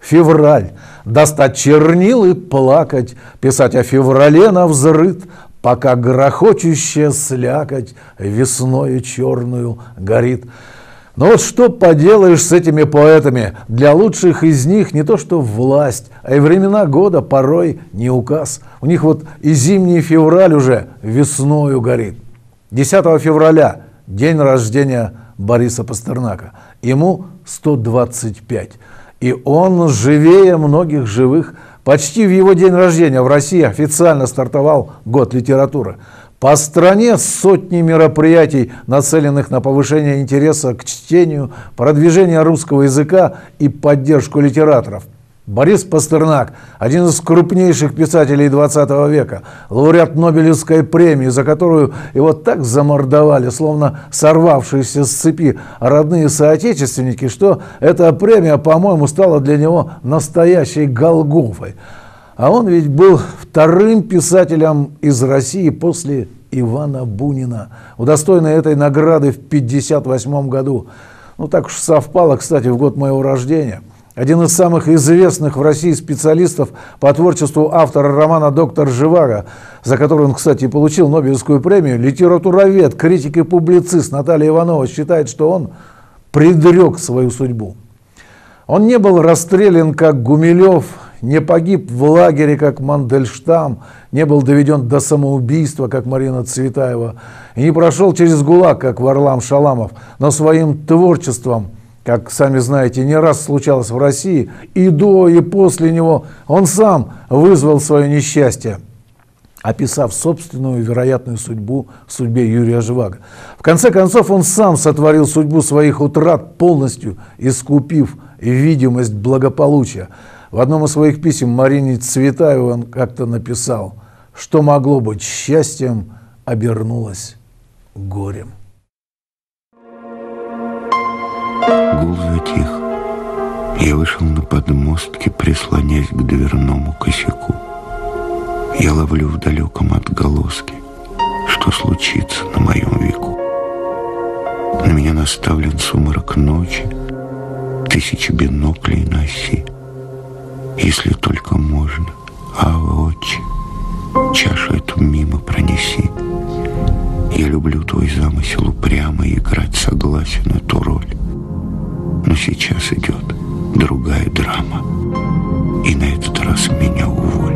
февраль, достать чернил и плакать, писать о феврале навзрыд, пока грохочущая слякоть весною черную горит. Но вот что поделаешь с этими поэтами? Для лучших из них не то что власть, а и времена года порой не указ. У них вот и зимний февраль уже весною горит. 10 февраля день рождения Бориса Пастернака. Ему 125. И он живее многих живых. Почти в его день рождения в России официально стартовал год литературы. По стране сотни мероприятий, нацеленных на повышение интереса к чтению, продвижение русского языка и поддержку литераторов. Борис Пастернак – один из крупнейших писателей 20 века, лауреат Нобелевской премии, за которую его так замордовали, словно сорвавшиеся с цепи родные соотечественники, что эта премия, по-моему, стала для него настоящей Голгофой. А он ведь был вторым писателем из России после Ивана Бунина, удостоенный этой награды в 1958 году. Ну, так уж совпало, кстати, в год моего рождения. Один из самых известных в России специалистов по творчеству автора романа «Доктор Живаго», за который он, кстати, и получил Нобелевскую премию, литературовед, критик и публицист Наталья Иванова считает, что он предрек свою судьбу. Он не был расстрелян, как Гумилев, не погиб в лагере, как Мандельштам, не был доведен до самоубийства, как Марина Цветаева, и не прошел через ГУЛАГ, как Варлам Шаламов, но своим творчеством, как сами знаете, не раз случалось в России, и до, и после него, он сам вызвал свое несчастье, описав собственную вероятную судьбу в судьбе Юрия Живаго. В конце концов, он сам сотворил судьбу своих утрат, полностью искупив видимость благополучия. В одном из своих писем Марине Цветаевой он как-то написал, что могло быть счастьем, обернулось горем. Гул затих. Я вышел на подмостки, прислонясь к дверному косяку. Я ловлю в далеком отголоске, что случится на моем веку. На меня наставлен сумрак ночи, тысячи биноклей на оси. Если только можно, отче, чашу эту мимо пронеси. Я люблю твой замысел упрямо играть согласен эту роль. Но сейчас идет другая драма, и на этот раз меня уволь.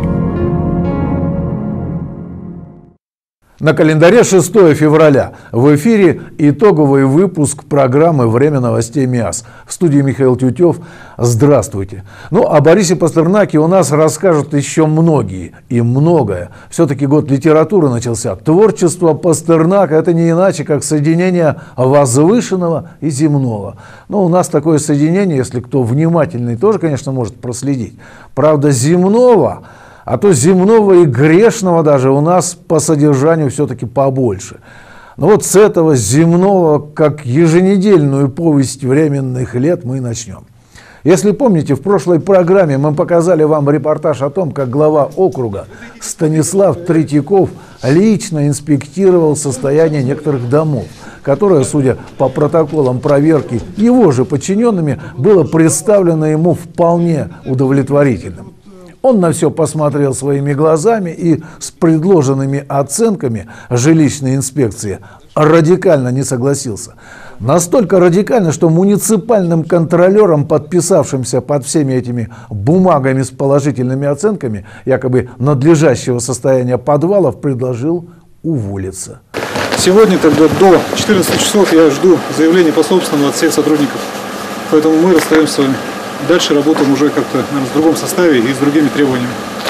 На календаре 6 февраля. В эфире итоговый выпуск программы «Время новостей МИАС». В студии Михаил Тютев. Здравствуйте. Ну, о Борисе Пастернаке у нас расскажут еще многие и многое. Все-таки год литературы начался. Творчество Пастернака – это не иначе, как соединение возвышенного и земного. Но у нас такое соединение, если кто внимательный, тоже, конечно, может проследить. Правда, земного... А то земного и грешного даже у нас по содержанию все-таки побольше. Но вот с этого земного, как еженедельную повесть временных лет, мы начнем. Если помните, в прошлой программе мы показали вам репортаж о том, как глава округа Станислав Третьяков лично инспектировал состояние некоторых домов, которое, судя по протоколам проверки его же подчиненными, было представлено ему вполне удовлетворительным. Он на все посмотрел своими глазами и с предложенными оценками жилищной инспекции радикально не согласился. Настолько радикально, что муниципальным контролерам, подписавшимся под всеми этими бумагами с положительными оценками якобы надлежащего состояния подвалов, предложил уволиться. Сегодня тогда до 14 часов я жду заявления по собственному от всех сотрудников. Поэтому мы расстаемся с вами. Дальше работаем уже как-то, наверное, в другом составе и с другими требованиями.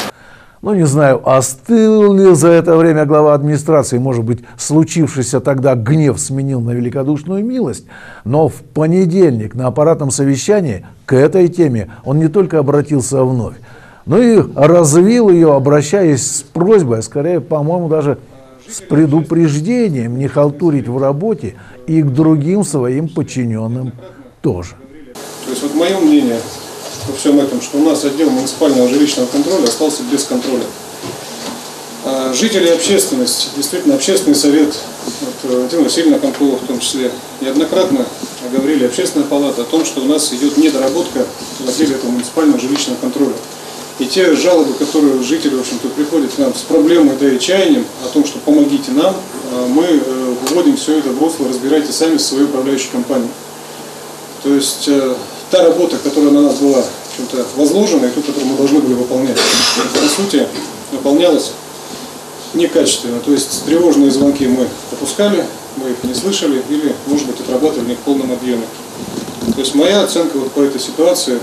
Ну, не знаю, остыл ли за это время глава администрации, может быть, случившийся тогда гнев сменил на великодушную милость, но в понедельник на аппаратном совещании к этой теме он не только обратился вновь, но и развил ее, обращаясь с просьбой, а скорее, по-моему, даже с предупреждением не халтурить в работе и к другим своим подчиненным тоже. То есть вот мое мнение во всем этом, что у нас отдел муниципального жилищного контроля остался без контроля. Жители и общественность, действительно общественный совет Валентина Васильевна Комкова в том числе, неоднократно говорили Общественная палата о том, что у нас идет недоработка в отделе этого муниципального жилищного контроля. И те жалобы, которые жители, в общем-то, приходят к нам с проблемой, да и чаянием о том, что помогите нам, мы выводим все это в русло, разбирайте сами со своей управляющей компанией. То есть та работа, которая на нас была возложена, и ту, которую мы должны были выполнять, по сути, выполнялась некачественно. То есть тревожные звонки мы опускали, мы их не слышали или, может быть, отрабатывали не в полном объеме. То есть моя оценка вот по этой ситуации,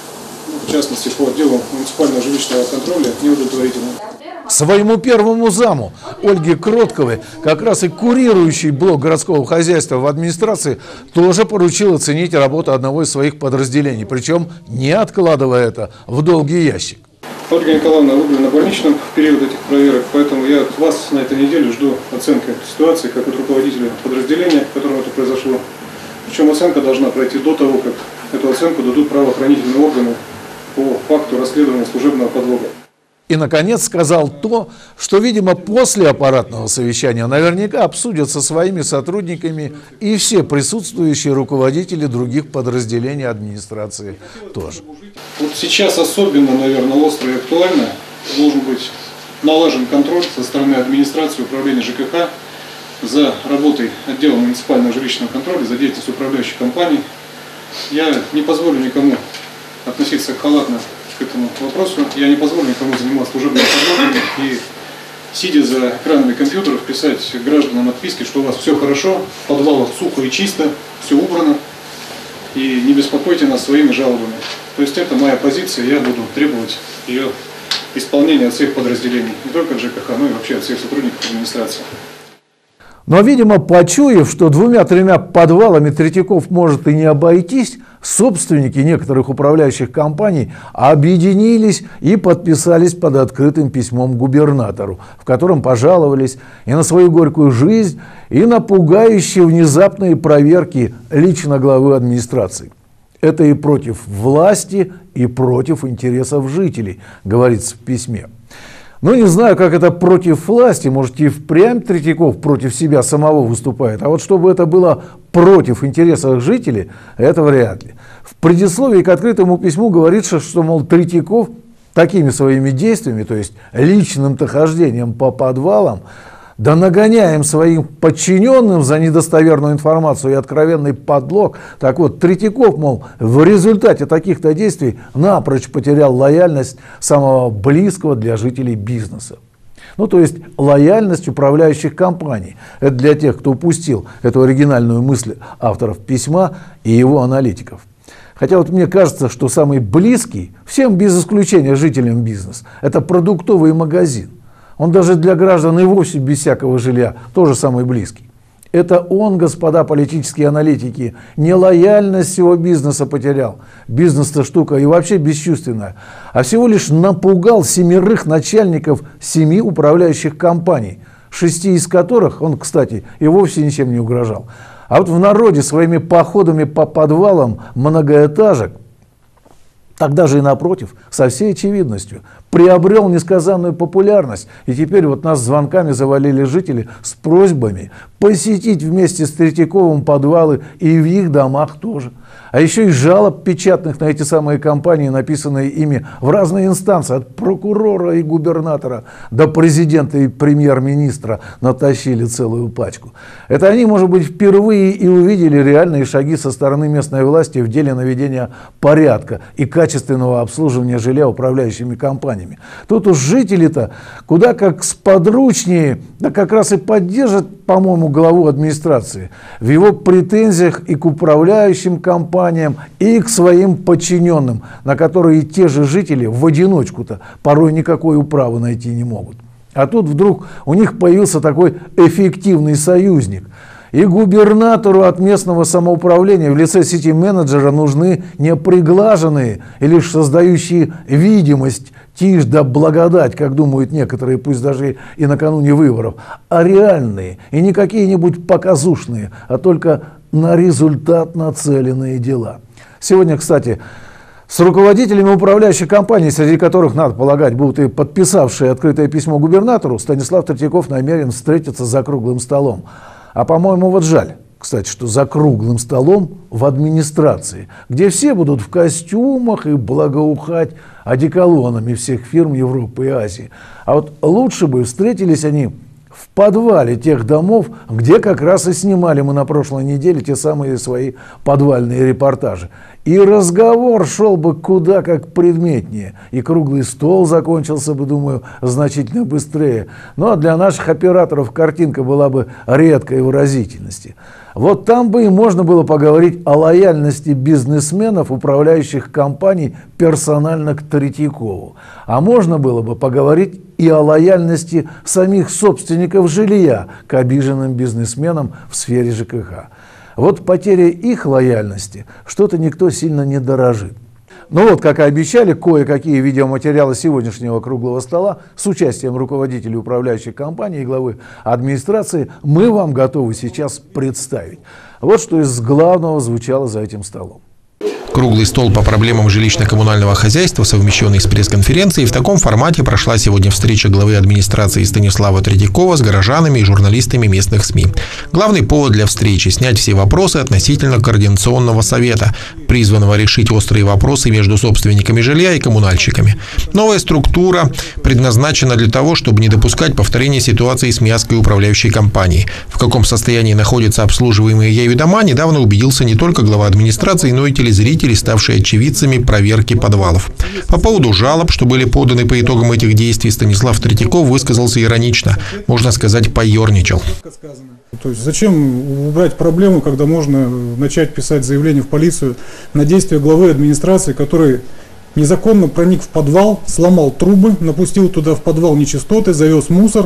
в частности по отделу муниципального жилищного контроля, неудовлетворительна. Своему первому заму Ольге Кротковой, как раз и курирующий блок городского хозяйства в администрации, тоже поручил оценить работу одного из своих подразделений, причем не откладывая это в долгий ящик. Ольга Николаевна, вы были на больничном в период этих проверок, поэтому я от вас на этой неделе жду оценки ситуации, как от руководителя подразделения, в котором это произошло. Причем оценка должна пройти до того, как эту оценку дадут правоохранительные органы по факту расследования служебного подлога. И, наконец, сказал то, что, видимо, после аппаратного совещания наверняка обсудят со своими сотрудниками и все присутствующие руководители других подразделений администрации тоже. Вот сейчас особенно, наверное, остро и актуально должен быть налажен контроль со стороны администрации управления ЖКХ за работой отдела муниципального жилищного контроля, за деятельностью управляющей компании. Я не позволю никому относиться халатно к этому вопросу. Я не позволю никому заниматься служебными подлогами и, сидя за экранами компьютеров, писать гражданам отписки, что у вас все хорошо, в подвалах сухо и чисто, все убрано, и не беспокойте нас своими жалобами. То есть это моя позиция, я буду требовать ее исполнения от всех подразделений, не только от ЖКХ, но и вообще от всех сотрудников администрации. Но, видимо, почуяв, что 2-3 подвалами Третьяков может и не обойтись, собственники некоторых управляющих компаний объединились и подписались под открытым письмом губернатору, в котором пожаловались и на свою горькую жизнь, и на пугающие внезапные проверки лично главы администрации. Это и против власти, и против интересов жителей, говорится в письме. Ну, не знаю, как это против власти, может, и впрямь Третьяков против себя самого выступает, а вот чтобы это было против интересов жителей, это вряд ли. В предисловии к открытому письму говорится, что, мол, Третьяков такими своими действиями, то есть личным-то хождением по подвалам, да нагоняем своим подчиненным за недостоверную информацию и откровенный подлог. Так вот, Третьяков, мол, в результате таких-то действий напрочь потерял лояльность самого близкого для жителей бизнеса. Ну, то есть лояльность управляющих компаний. Это для тех, кто упустил эту оригинальную мысль авторов письма и его аналитиков. Хотя вот мне кажется, что самый близкий, всем без исключения жителям бизнес, это продуктовый магазин. Он даже для граждан и вовсе без всякого жилья тоже самый близкий. Это он, господа политические аналитики, не лояльность всего бизнеса потерял. Бизнес-то штука и вообще бесчувственная. А всего лишь напугал 7 начальников 7 управляющих компаний, 6 из которых он, кстати, и вовсе ничем не угрожал. А вот в народе своими походами по подвалам многоэтажек, тогда же и напротив, со всей очевидностью, приобрел несказанную популярность. И теперь вот нас звонками завалили жители с просьбами посетить вместе с Третьяковым подвалы и в их домах тоже. А еще и жалоб печатных на эти самые компании, написанные ими в разные инстанции, от прокурора и губернатора до президента и премьер-министра, натащили целую пачку. Это они, может быть, впервые и увидели реальные шаги со стороны местной власти в деле наведения порядка и качественного обслуживания жилья управляющими компаниями. Тут уж жители-то куда как сподручнее, да как раз и поддержат, по-моему, главу администрации в его претензиях и к управляющим компаниям, и к своим подчиненным, на которые те же жители в одиночку-то порой никакой управы найти не могут. А тут вдруг у них появился такой эффективный союзник. И губернатору от местного самоуправления в лице сити-менеджера нужны не приглаженные и лишь создающие видимость, тишь да благодать, как думают некоторые, пусть даже и накануне выборов, а реальные и не какие-нибудь показушные, а только на результат нацеленные дела. Сегодня, кстати, С руководителями управляющих компаний, среди которых, надо полагать, будут и подписавшие открытое письмо губернатору, Станислав Третьяков намерен встретиться за круглым столом. А по-моему, вот жаль, кстати, что за круглым столом в администрации, где все будут в костюмах и благоухать одеколонами всех фирм Европы и Азии. А вот лучше бы встретились они в подвале тех домов, где как раз и снимали мы на прошлой неделе те самые свои подвальные репортажи. И разговор шел бы куда как предметнее, и круглый стол закончился бы, думаю, значительно быстрее. Ну а для наших операторов картинка была бы редкой выразительности. Вот там бы и можно было поговорить о лояльности бизнесменов, управляющих компаний, персонально к Третьякову. А можно было бы поговорить и о лояльности самих собственников жилья к обиженным бизнесменам в сфере ЖКХ. Вот потеря их лояльности что-то никто сильно не дорожит. Ну вот, как и обещали, кое-какие видеоматериалы сегодняшнего круглого стола с участием руководителей управляющих компаний и главы администрации мы вам готовы сейчас представить. Вот что из главного звучало за этим столом. Круглый стол по проблемам жилищно-коммунального хозяйства, совмещенный с пресс-конференцией, в таком формате прошла сегодня встреча главы администрации Станислава Третьякова с горожанами и журналистами местных СМИ. Главный повод для встречи – снять все вопросы относительно Координационного совета, призванного решить острые вопросы между собственниками жилья и коммунальщиками. Новая структура предназначена для того, чтобы не допускать повторения ситуации с Миасской управляющей компанией. В каком состоянии находятся обслуживаемые ею дома, недавно убедился не только глава администрации, но и телезрители, ставшие очевидцами проверки подвалов. По поводу жалоб, что были поданы по итогам этих действий, Станислав Третьяков высказался иронично, можно сказать, поерничал. То есть зачем убрать проблему, когда можно начать писать заявление в полицию на действия главы администрации, который незаконно проник в подвал, сломал трубы, напустил туда в подвал нечистоты, завез мусор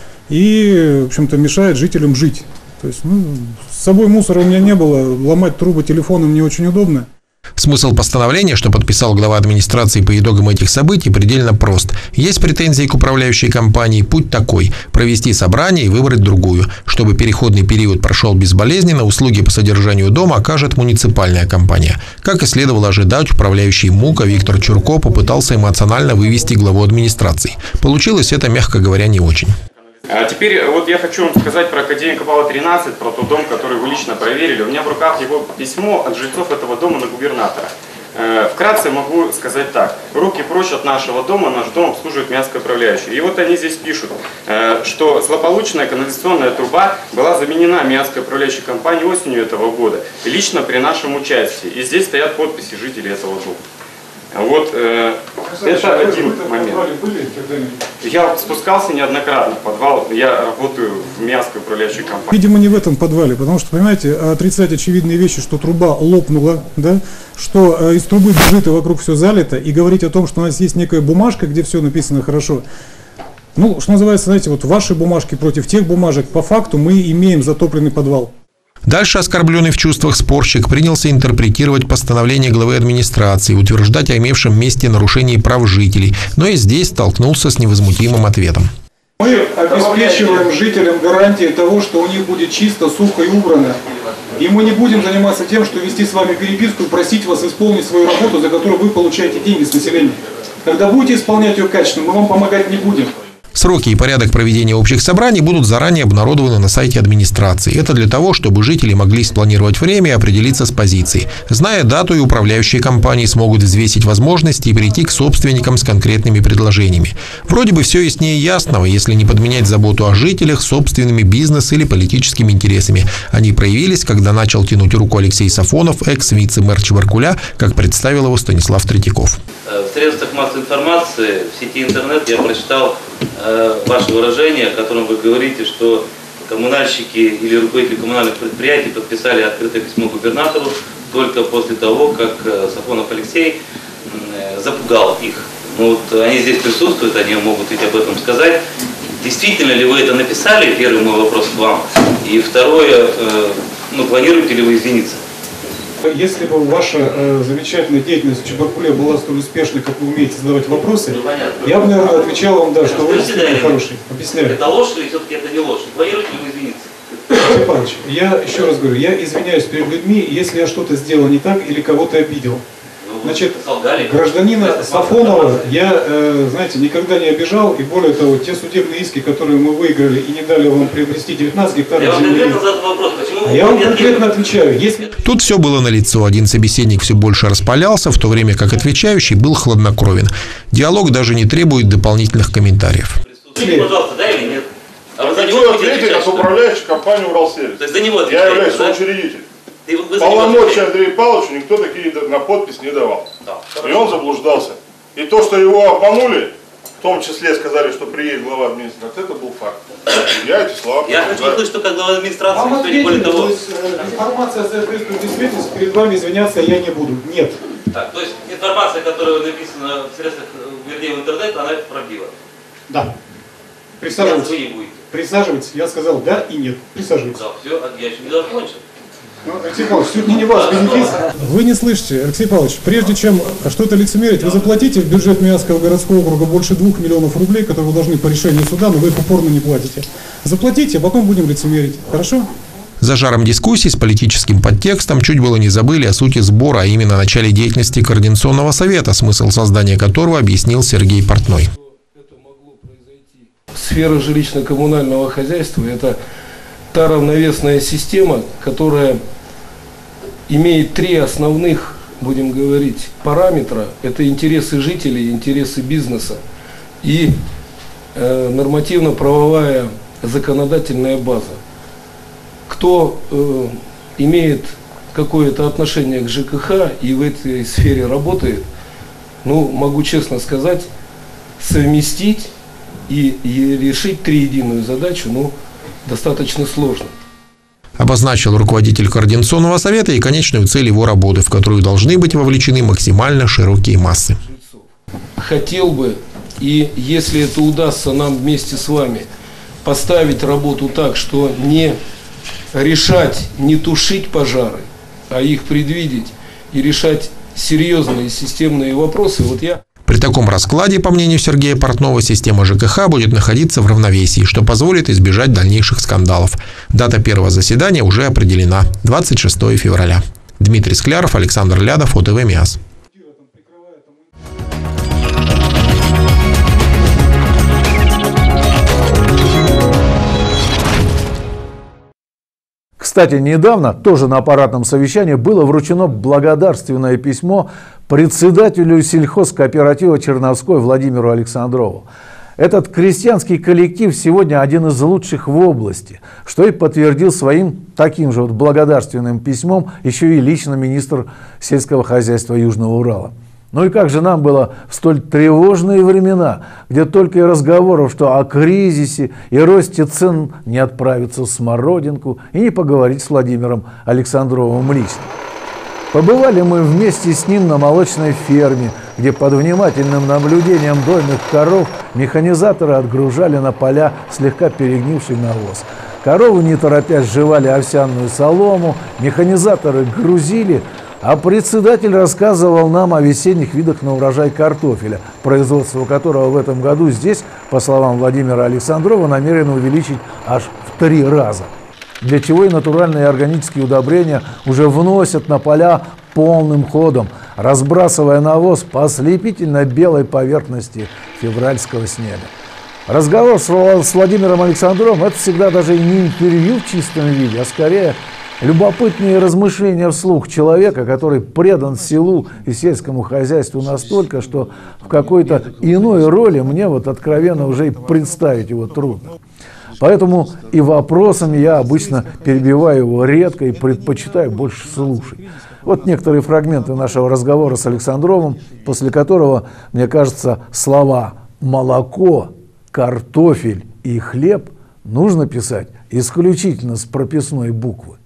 и, в общем-то, мешает жителям жить. То есть, с собой мусора у меня не было, ломать трубы телефоном не очень удобно. Смысл постановления, что подписал глава администрации по итогам этих событий, предельно прост. Есть претензии к управляющей компании, путь такой – провести собрание и выбрать другую. Чтобы переходный период прошел безболезненно, услуги по содержанию дома окажет муниципальная компания. Как и следовало ожидать, управляющий МУКа Виктор Чурко попытался эмоционально вывести главу администрации. Получилось это, мягко говоря, не очень. А теперь вот я хочу вам сказать про Академика Павла 13, про тот дом, который вы лично проверили. У меня в руках его письмо от жильцов этого дома на губернатора. Вкратце могу сказать так. Руки прочь от нашего дома, наш дом обслуживает Миасская управляющая. И вот они здесь пишут, что злополучная канализационная труба была заменена Миасской управляющей компанией осенью этого года, лично при нашем участии. И здесь стоят подписи жителей этого дома. Вот это один момент. Я спускался неоднократно в подвал, я работаю в Миасской управляющей компании. Видимо, не в этом подвале, потому что, понимаете, отрицать очевидные вещи, что труба лопнула, да, что из трубы бежит и вокруг все залито, и говорить о том, что у нас есть некая бумажка, где все написано хорошо. Ну, что называется, знаете, вот ваши бумажки против тех бумажек, по факту мы имеем затопленный подвал. Дальше оскорбленный в чувствах спорщик принялся интерпретировать постановление главы администрации, утверждать о имевшем месте нарушении прав жителей, но и здесь столкнулся с невозмутимым ответом. Мы обеспечиваем жителям гарантии того, что у них будет чисто, сухо и убрано. И мы не будем заниматься тем, что вести с вами переписку и просить вас исполнить свою работу, за которую вы получаете деньги с населения. Когда будете исполнять ее качественно, мы вам помогать не будем. Сроки и порядок проведения общих собраний будут заранее обнародованы на сайте администрации. Это для того, чтобы жители могли спланировать время и определиться с позицией. Зная дату, и управляющие компании смогут взвесить возможности и прийти к собственникам с конкретными предложениями. Вроде бы все яснее ясного, если не подменять заботу о жителях собственными бизнес- или политическими интересами. Они проявились, когда начал тянуть руку Алексей Сафонов, экс-вице-мэр Чебаркуля, как представил его Станислав Третьяков. В средствах массовой информации, в сети интернет я прочитал ваше выражение, в котором вы говорите, что коммунальщики или руководители коммунальных предприятий подписали открытое письмо губернатору только после того, как Сафонов Алексей запугал их. Ну, вот они здесь присутствуют, они могут ведь об этом сказать. Действительно ли вы это написали? Первый мой вопрос к вам. И второе, планируете ли вы извиниться? Если бы ваша замечательная деятельность в Чебаркуле была столь успешной, как вы умеете задавать вопросы, я бы, наверное, отвечал вам, да, что вы действительно хороший. Объясняю. Это ложь или все-таки это не ложь? Планируете ли вы извиниться? Алексей Павлович, я еще раз говорю, я извиняюсь перед людьми, если я что-то сделал не так или кого-то обидел. Значит, гражданина Сафонова я, знаете, никогда не обижал, и более того, те судебные иски, которые мы выиграли и не дали вам приобрести 19 гектаров земли, я вам конкретно отвечаю. Если... Тут все было налицо. Один собеседник все больше распалялся, в то время как отвечающий был хладнокровен. Диалог даже не требует дополнительных комментариев. Пожалуйста, да или нет? А вы за него ответите, как управляющий компанию «Уралсервис». То есть за него я являюсь соучредителем. Полномочия Андрею Павловичу никто такие на подпись не давал. Да, и он заблуждался. И то, что его обманули, в том числе сказали, что приедет глава администрации, это был факт. Я эти слова... Я хочу услышать, что как глава администрации, не более того... То есть информация о соответствующей действительности перед вами извиняться я не буду. Нет. Так, то есть информация, которая написана в средствах, вернее в интернете, она правдива? Да. Присаживайтесь. Присаживайтесь. Я сказал да и нет. Присаживайтесь. Да, все, я еще не закончил. Алексей Павлович, суть не вас, Вы не слышите, Алексей Павлович, прежде чем что-то лицемерить, вы заплатите в бюджет Миасского городского округа больше 2 миллионов рублей, которые вы должны по решению суда, но вы их упорно не платите. Заплатите, а потом будем лицемерить. Хорошо? За жаром дискуссий с политическим подтекстом чуть было не забыли о сути сбора, а именно о начале деятельности Координационного совета, смысл создания которого объяснил Сергей Портной. Сфера жилищно-коммунального хозяйства – это та равновесная система, которая имеет 3 основных, будем говорить, параметра. Это интересы жителей, интересы бизнеса и нормативно-правовая законодательная база. Кто имеет какое-то отношение к ЖКХ и в этой сфере работает, ну, могу честно сказать, совместить и решить триединую задачу, ну, достаточно сложно. Обозначил руководитель Координационного совета и конечную цель его работы, в которую должны быть вовлечены максимально широкие массы. Хотел бы, и если это удастся нам вместе с вами, поставить работу так, что не решать, не тушить пожары, а их предвидеть и решать серьезные системные вопросы, вот я... При таком раскладе, по мнению Сергея Портнова, система ЖКХ будет находиться в равновесии, что позволит избежать дальнейших скандалов. Дата первого заседания уже определена – 26 февраля. Дмитрий Скляров, Александр Лядов, ОТВ МИАС. Кстати, недавно, тоже на аппаратном совещании, было вручено благодарственное письмо председателю сельхозкооператива «Черновской» Владимиру Александрову. Этот крестьянский коллектив сегодня один из лучших в области, что и подтвердил своим таким же благодарственным письмом еще и лично министр сельского хозяйства Южного Урала. Ну и как же нам было в столь тревожные времена, где только и разговоров, что о кризисе и росте цен, не отправиться в Смородинку и не поговорить с Владимиром Александровым лично. Побывали мы вместе с ним на молочной ферме, где под внимательным наблюдением дойных коров механизаторы отгружали на поля слегка перегнивший навоз. Коровы, не торопясь, жевали овсяную солому, механизаторы грузили, а председатель рассказывал нам о весенних видах на урожай картофеля, производство которого в этом году здесь, по словам Владимира Александрова, намерены увеличить аж в 3 раза. Для чего и натуральные и органические удобрения уже вносят на поля полным ходом, разбрасывая навоз по ослепительно белой поверхности февральского снега. Разговор с Владимиром Александровым – это всегда даже не интервью в чистом виде, а скорее любопытные размышления вслух человека, который предан селу и сельскому хозяйству настолько, что в какой-то иной роли мне вот откровенно уже и представить его трудно. Поэтому и вопросами я обычно перебиваю его редко и предпочитаю больше слушать. Вот некоторые фрагменты нашего разговора с Александровым, после которого, мне кажется, слова «молоко», «картофель» и «хлеб» нужно писать исключительно с прописной буквы.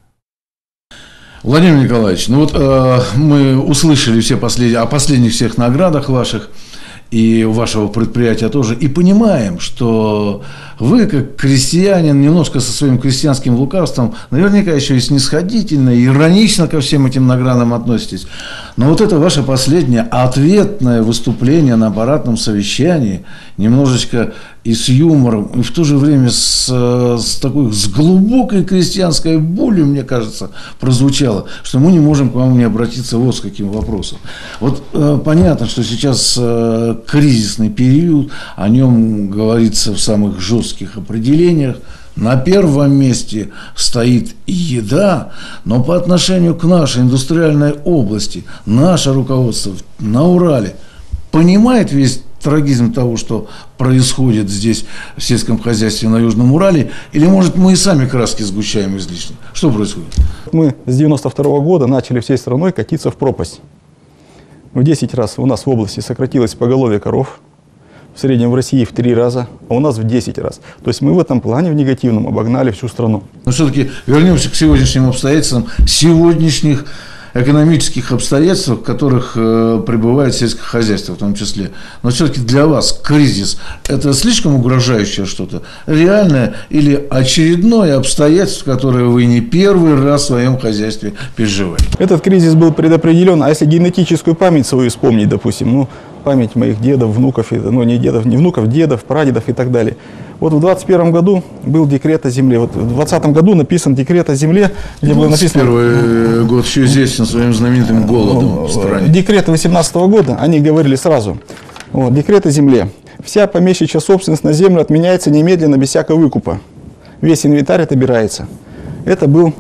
Владимир Николаевич, ну вот мы услышали о последних всех наградах ваших и вашего предприятия тоже, и понимаем, что вы, как крестьянин, немножко со своим крестьянским лукавством, наверняка еще и снисходительно, и иронично ко всем этим наградам относитесь. Но вот это ваше последнее ответное выступление на аппаратном совещании немножечко и с юмором, и в то же время с глубокой крестьянской болью, мне кажется, прозвучало, что мы не можем к вам не обратиться вот с каким вопросом. Вот понятно, что сейчас кризисный период, о нем говорится в самых жестких определениях. На первом месте стоит еда, но по отношению к нашей индустриальной области, наше руководство на Урале понимает весь трагизм того, что происходит здесь в сельском хозяйстве на Южном Урале, или, может, мы и сами краски сгущаем излишне? Что происходит? Мы с 92 года начали всей страной катиться в пропасть. В 10 раз у нас в области сократилось поголовье коров, в среднем в России в 3 раза, а у нас в 10 раз. То есть мы в этом плане, в негативном, обогнали всю страну. Но все-таки вернемся к сегодняшним обстоятельствам, сегодняшних экономических обстоятельств, в которых пребывает сельское хозяйство в том числе. Но все-таки для вас кризис – это слишком угрожающее что-то, реальное или очередное обстоятельство, которое вы не первый раз в своем хозяйстве переживаете? Этот кризис был предопределен, а если генетическую память свою вспомнить, допустим, память моих дедов, внуков, не внуков, дедов, прадедов и так далее. Вот в 2021 году был декрет о земле. Вот в 2020 году написан декрет о земле, где было написано... Первый год еще известен своим знаменитым голодом в стране. Декрет 2018 года, они говорили сразу. Вот, декрет о земле. Вся помещичья собственность на землю отменяется немедленно, без всякого выкупа. Весь инвентарь отобирается. Это был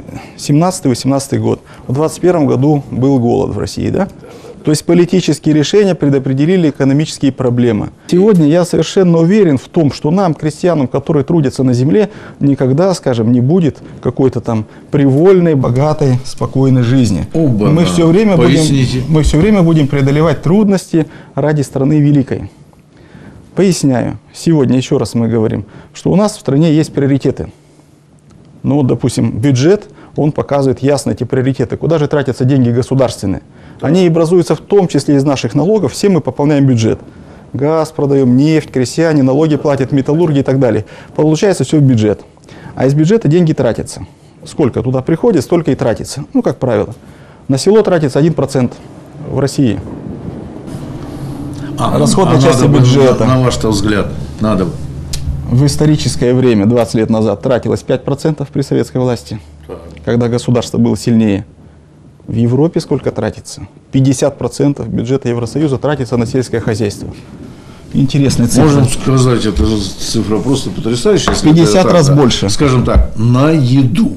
17-18 год. В 2021 году был голод в России, да? То есть политические решения предопределили экономические проблемы. Сегодня я совершенно уверен в том, что нам, крестьянам, которые трудятся на земле, никогда, скажем, не будет какой-то там привольной, богатой, спокойной жизни. Мы все время будем преодолевать трудности ради страны великой. Поясняю. Сегодня еще раз мы говорим, что у нас в стране есть приоритеты. Ну, допустим, бюджет, он показывает ясно эти приоритеты. Куда же тратятся деньги государственные? Они образуются в том числе из наших налогов. Все мы пополняем бюджет. Газ продаем, нефть, крестьяне, налоги платят, металлурги и так далее. Получается все в бюджет. А из бюджета деньги тратятся. Сколько туда приходит, столько и тратится. Ну, как правило. На село тратится 1% в России. Расходная часть бюджета. На ваш взгляд, надо бы. В историческое время, 20 лет назад, тратилось 5% при советской власти, когда государство было сильнее. В Европе сколько тратится? 50% бюджета Евросоюза тратится на сельское хозяйство. Интересная цифра. Можно сказать, эта цифра просто потрясающая. 50 раз больше. Скажем так, на еду,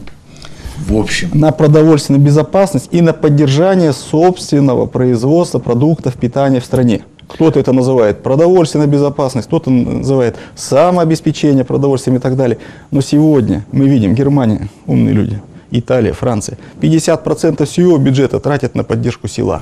в общем. На продовольственную безопасность и на поддержание собственного производства продуктов питания в стране. Кто-то это называет продовольственная безопасность, кто-то называет самообеспечение продовольствием и так далее. Но сегодня мы видим, Германия, умные люди, Италия, Франция, 50% всего бюджета тратят на поддержку села.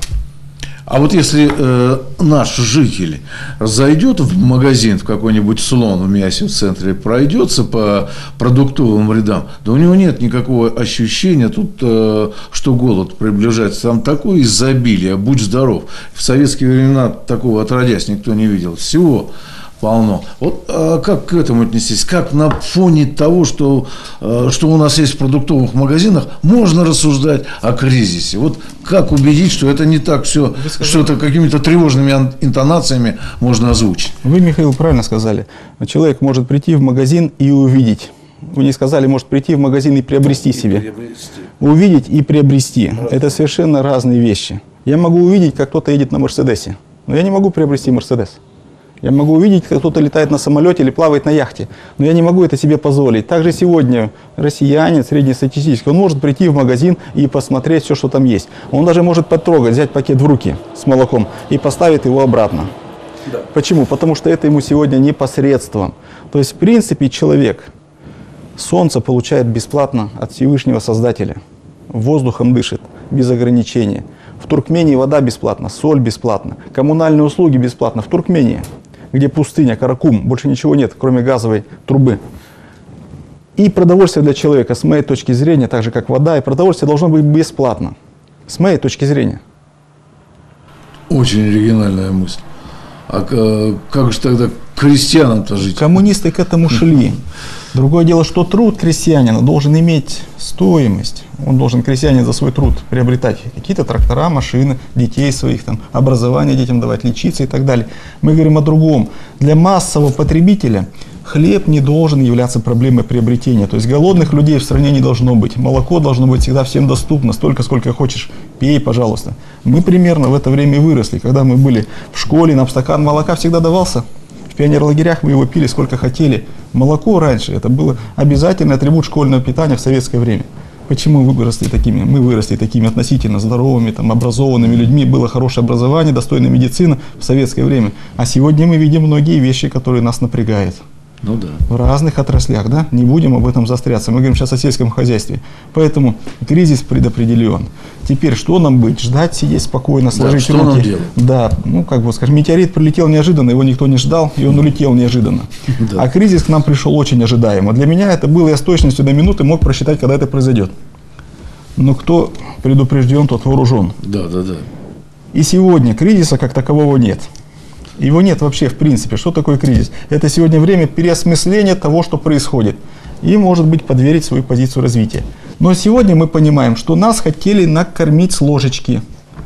А вот если наш житель зайдет в магазин, в какой-нибудь Слон в Миасе в центре, пройдется по продуктовым рядам, да у него нет никакого ощущения тут, что голод приближается. Там такое изобилие, будь здоров. В советские времена такого отродясь никто не видел. Всего полно. Вот как к этому отнестись? Как на фоне того, что у нас есть в продуктовых магазинах, можно рассуждать о кризисе? Вот как убедить, что это не так все, что это какими-то тревожными интонациями можно озвучить? Вы, Михаил, правильно сказали. Человек может прийти в магазин и увидеть. Вы не сказали, может прийти в магазин и приобрести себе. Увидеть и приобрести. Это совершенно разные вещи. Я могу увидеть, как кто-то едет на Мерседесе, но я не могу приобрести Мерседес. Я могу увидеть, как кто-то летает на самолете или плавает на яхте, но я не могу это себе позволить. Также сегодня россиянин среднестатистический, он может прийти в магазин и посмотреть все, что там есть. Он даже может потрогать, взять пакет в руки с молоком и поставить его обратно. Да. Почему? Потому что это ему сегодня непосредством. То есть, в принципе, человек солнце получает бесплатно от Всевышнего Создателя. Воздухом дышит, без ограничения. В Туркмении вода бесплатна, соль бесплатна, коммунальные услуги бесплатно. В Туркмении, где пустыня, Каракум, больше ничего нет, кроме газовой трубы. И продовольствие для человека, с моей точки зрения, так же как вода, и продовольствие должно быть бесплатно. С моей точки зрения. Очень оригинальная мысль. А как же тогда крестьянам-то жить? Коммунисты к этому шли. Другое дело, что труд крестьянина должен иметь стоимость. Он должен, крестьянин, за свой труд приобретать какие-то трактора, машины, детей своих, там, образование детям давать, лечиться и так далее. Мы говорим о другом. Для массового потребителя хлеб не должен являться проблемой приобретения. То есть голодных людей в стране не должно быть. Молоко должно быть всегда всем доступно, столько, сколько хочешь. Пей, пожалуйста. Мы примерно в это время и выросли. Когда мы были в школе, нам стакан молока всегда давался. В пионерлагерях мы его пили сколько хотели. Молоко раньше, это был обязательный атрибут школьного питания в советское время. Почему мы выросли такими? Мы выросли такими относительно здоровыми, там, образованными людьми, было хорошее образование, достойная медицина в советское время. А сегодня мы видим многие вещи, которые нас напрягают. Ну да. В разных отраслях, да? Не будем об этом заостряться. Мы говорим сейчас о сельском хозяйстве. Поэтому кризис предопределен. Теперь что нам быть? Ждать, сидеть спокойно, сложить руки. Что нам делать? Да, ну как бы скажем, метеорит прилетел неожиданно, его никто не ждал, и он улетел неожиданно. Да. А кризис к нам пришел очень ожидаемо. Для меня это было, я с точностью до минуты мог просчитать, когда это произойдет. Но кто предупрежден, тот вооружен. Да, да, да. И сегодня кризиса как такового нет. Его нет вообще в принципе. Что такое кризис? Это сегодня время переосмысления того, что происходит. И, может быть, подверить свою позицию развития. Но сегодня мы понимаем, что нас хотели накормить с ложечки.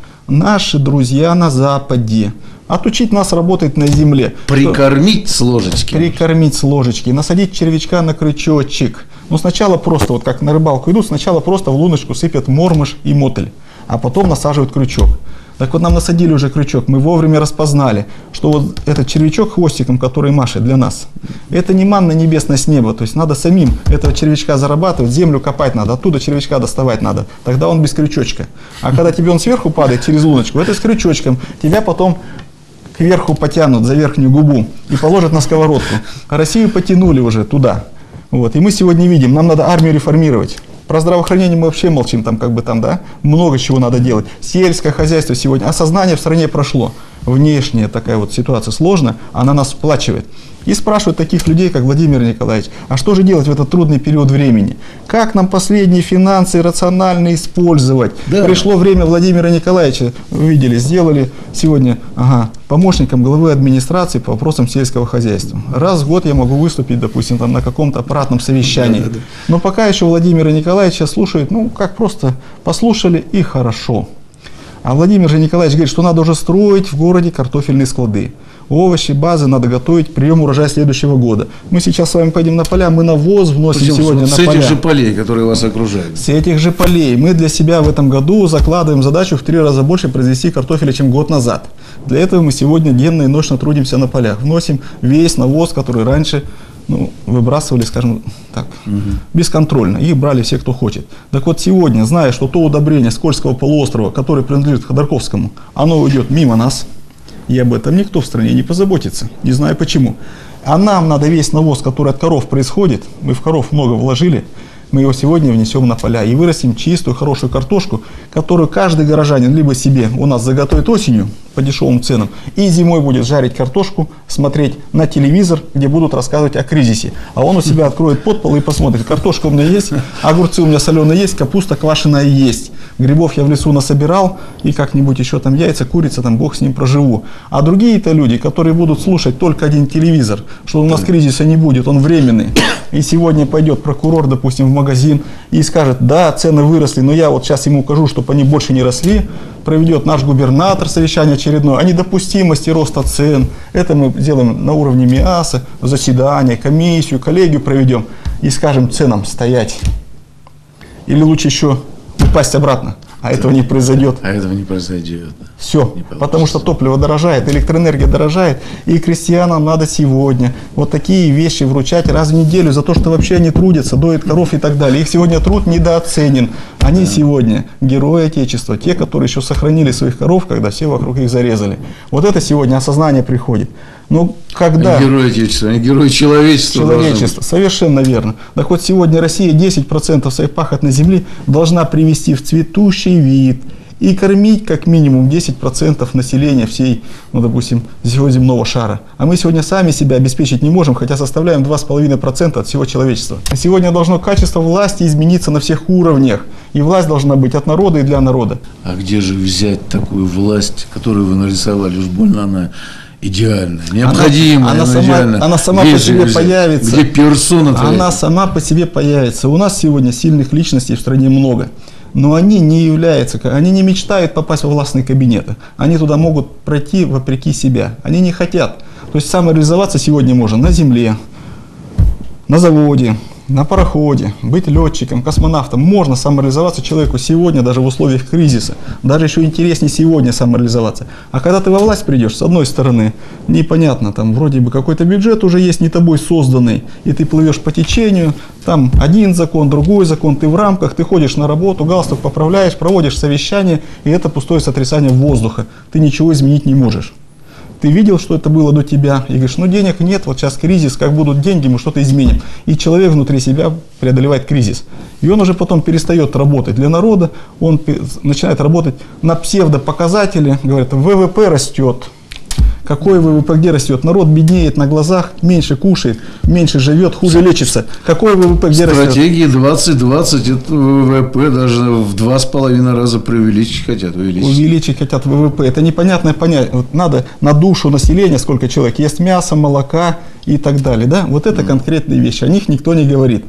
Наши друзья на Западе. Отучить нас работать на земле. Прикормить с ложечки. Прикормить с ложечки. Насадить червячка на крючочек. Ну, сначала просто, вот как на рыбалку идут, сначала просто в луночку сыпят мормыш и мотыль. А потом насаживают крючок. Так вот, нам насадили уже крючок, мы вовремя распознали, что вот этот червячок хвостиком, который машет для нас, это не манна небесная с неба, то есть надо самим этого червячка зарабатывать, землю копать надо, оттуда червячка доставать надо, тогда он без крючочка. А когда тебе он сверху падает через луночку, это с крючочком, тебя потом кверху потянут за верхнюю губу и положат на сковородку. А Россию потянули уже туда. Вот. И мы сегодня видим, нам надо армию реформировать. Про здравоохранение мы вообще молчим, там как бы там, да, много чего надо делать. Сельское хозяйство сегодня, осознание в стране прошло. Внешняя такая вот ситуация сложная, она нас сплачивает. И спрашивают таких людей, как Владимир Николаевич, а что же делать в этот трудный период времени? Как нам последние финансы рационально использовать? Да. Пришло время Владимира Николаевича, вы видели, сделали сегодня помощником главы администрации по вопросам сельского хозяйства. Раз в год я могу выступить, допустим, там, на каком-то аппаратном совещании. Да. Но пока еще Владимира Николаевича слушают, ну, как просто послушали и хорошо. А Владимир же Николаевич говорит, что надо уже строить в городе картофельные склады. Овощи, базы надо готовить, прием урожая следующего года. Мы сейчас с вами пойдем на поля, мы навоз вносим сегодня на поля. С этих же полей, которые вас окружают. С этих же полей. Мы для себя в этом году закладываем задачу в 3 раза больше произвести картофеля, чем год назад. Для этого мы сегодня денно и ночно трудимся на полях. Вносим весь навоз, который раньше выбрасывали, скажем так, бесконтрольно. Их брали все, кто хочет. Так вот сегодня, зная, что то удобрение с Кольского полуострова, которое принадлежит Ходорковскому, оно уйдет мимо нас, и об этом никто в стране не позаботится. Не знаю почему. А нам надо весь навоз, который от коров происходит, мы в коров много вложили, мы его сегодня внесем на поля и вырастим чистую, хорошую картошку, которую каждый горожанин либо себе у нас заготовит осенью по дешевым ценам, и зимой будет жарить картошку, смотреть на телевизор, где будут рассказывать о кризисе. А он у себя откроет подпол и посмотрит, картошка у меня есть, огурцы у меня соленые есть, капуста квашеная есть. Грибов я в лесу насобирал, и как-нибудь еще там яйца, курица, там бог с ним проживу. А другие-то люди, которые будут слушать только один телевизор, что у нас кризиса не будет, он временный. И сегодня пойдет прокурор, допустим, в магазин и скажет, да, цены выросли, но я вот сейчас ему укажу, чтобы они больше не росли. Проведет наш губернатор совещание очередное о недопустимости роста цен. Это мы делаем на уровне МИАСа, заседание, комиссию, коллегию проведем и скажем ценам стоять. Или лучше еще упасть обратно. А этого не произойдет. А этого не произойдет. Все. Потому что топливо дорожает, электроэнергия дорожает. И крестьянам надо сегодня вот такие вещи вручать раз в неделю за то, что вообще они трудятся, доят коров и так далее. Их сегодня труд недооценен. Они сегодня герои Отечества. Те, которые еще сохранили своих коров, когда все вокруг их зарезали. Вот это сегодня осознание приходит. Но когда... Герои Отечества, они герои человечества. Человечество, совершенно верно. Так вот сегодня Россия 10% своей пахотной земли должна привести в цветущий вид и кормить как минимум 10% населения всей, ну, допустим, всего земного шара. А мы сегодня сами себя обеспечить не можем, хотя составляем 2,5% от всего человечества. Сегодня должно качество власти измениться на всех уровнях. И власть должна быть от народа и для народа. А где же взять такую власть, которую вы нарисовали? Уж больно она идеальная, необходимая, она сама по себе появится. Где персона твоя. Она сама по себе появится. У нас сегодня сильных личностей в стране много. Но они не являются, они не мечтают попасть во властные кабинеты. Они туда могут пройти вопреки себя. Они не хотят. То есть самореализоваться сегодня можно на земле, на заводе, на пароходе, быть летчиком, космонавтом. Можно самореализоваться человеку сегодня, даже в условиях кризиса. Даже еще интереснее сегодня самореализоваться. А когда ты во власть придешь, с одной стороны, непонятно, там вроде бы какой-то бюджет уже есть не тобой созданный, и ты плывешь по течению, там один закон, другой закон, ты в рамках, ты ходишь на работу, галстук поправляешь, проводишь совещание, и это пустое сотрясание воздуха. Ты ничего изменить не можешь. Ты видел, что это было до тебя, и говоришь, ну денег нет, вот сейчас кризис, как будут деньги, мы что-то изменим. И человек внутри себя преодолевает кризис. И он уже потом перестает работать для народа, он начинает работать на псевдопоказатели, говорят, ВВП растет. Какой ВВП, где растет? Народ беднеет на глазах, меньше кушает, меньше живет, хуже лечится. Какой ВВП, где растет? Стратегии 2020 это ВВП даже в 2,5 раза преувеличить хотят. Увеличить хотят ВВП. Это непонятное понятие. Вот надо на душу населения, сколько человек ест мяса, молока и так далее. Да? Вот это конкретные вещи. О них никто не говорит.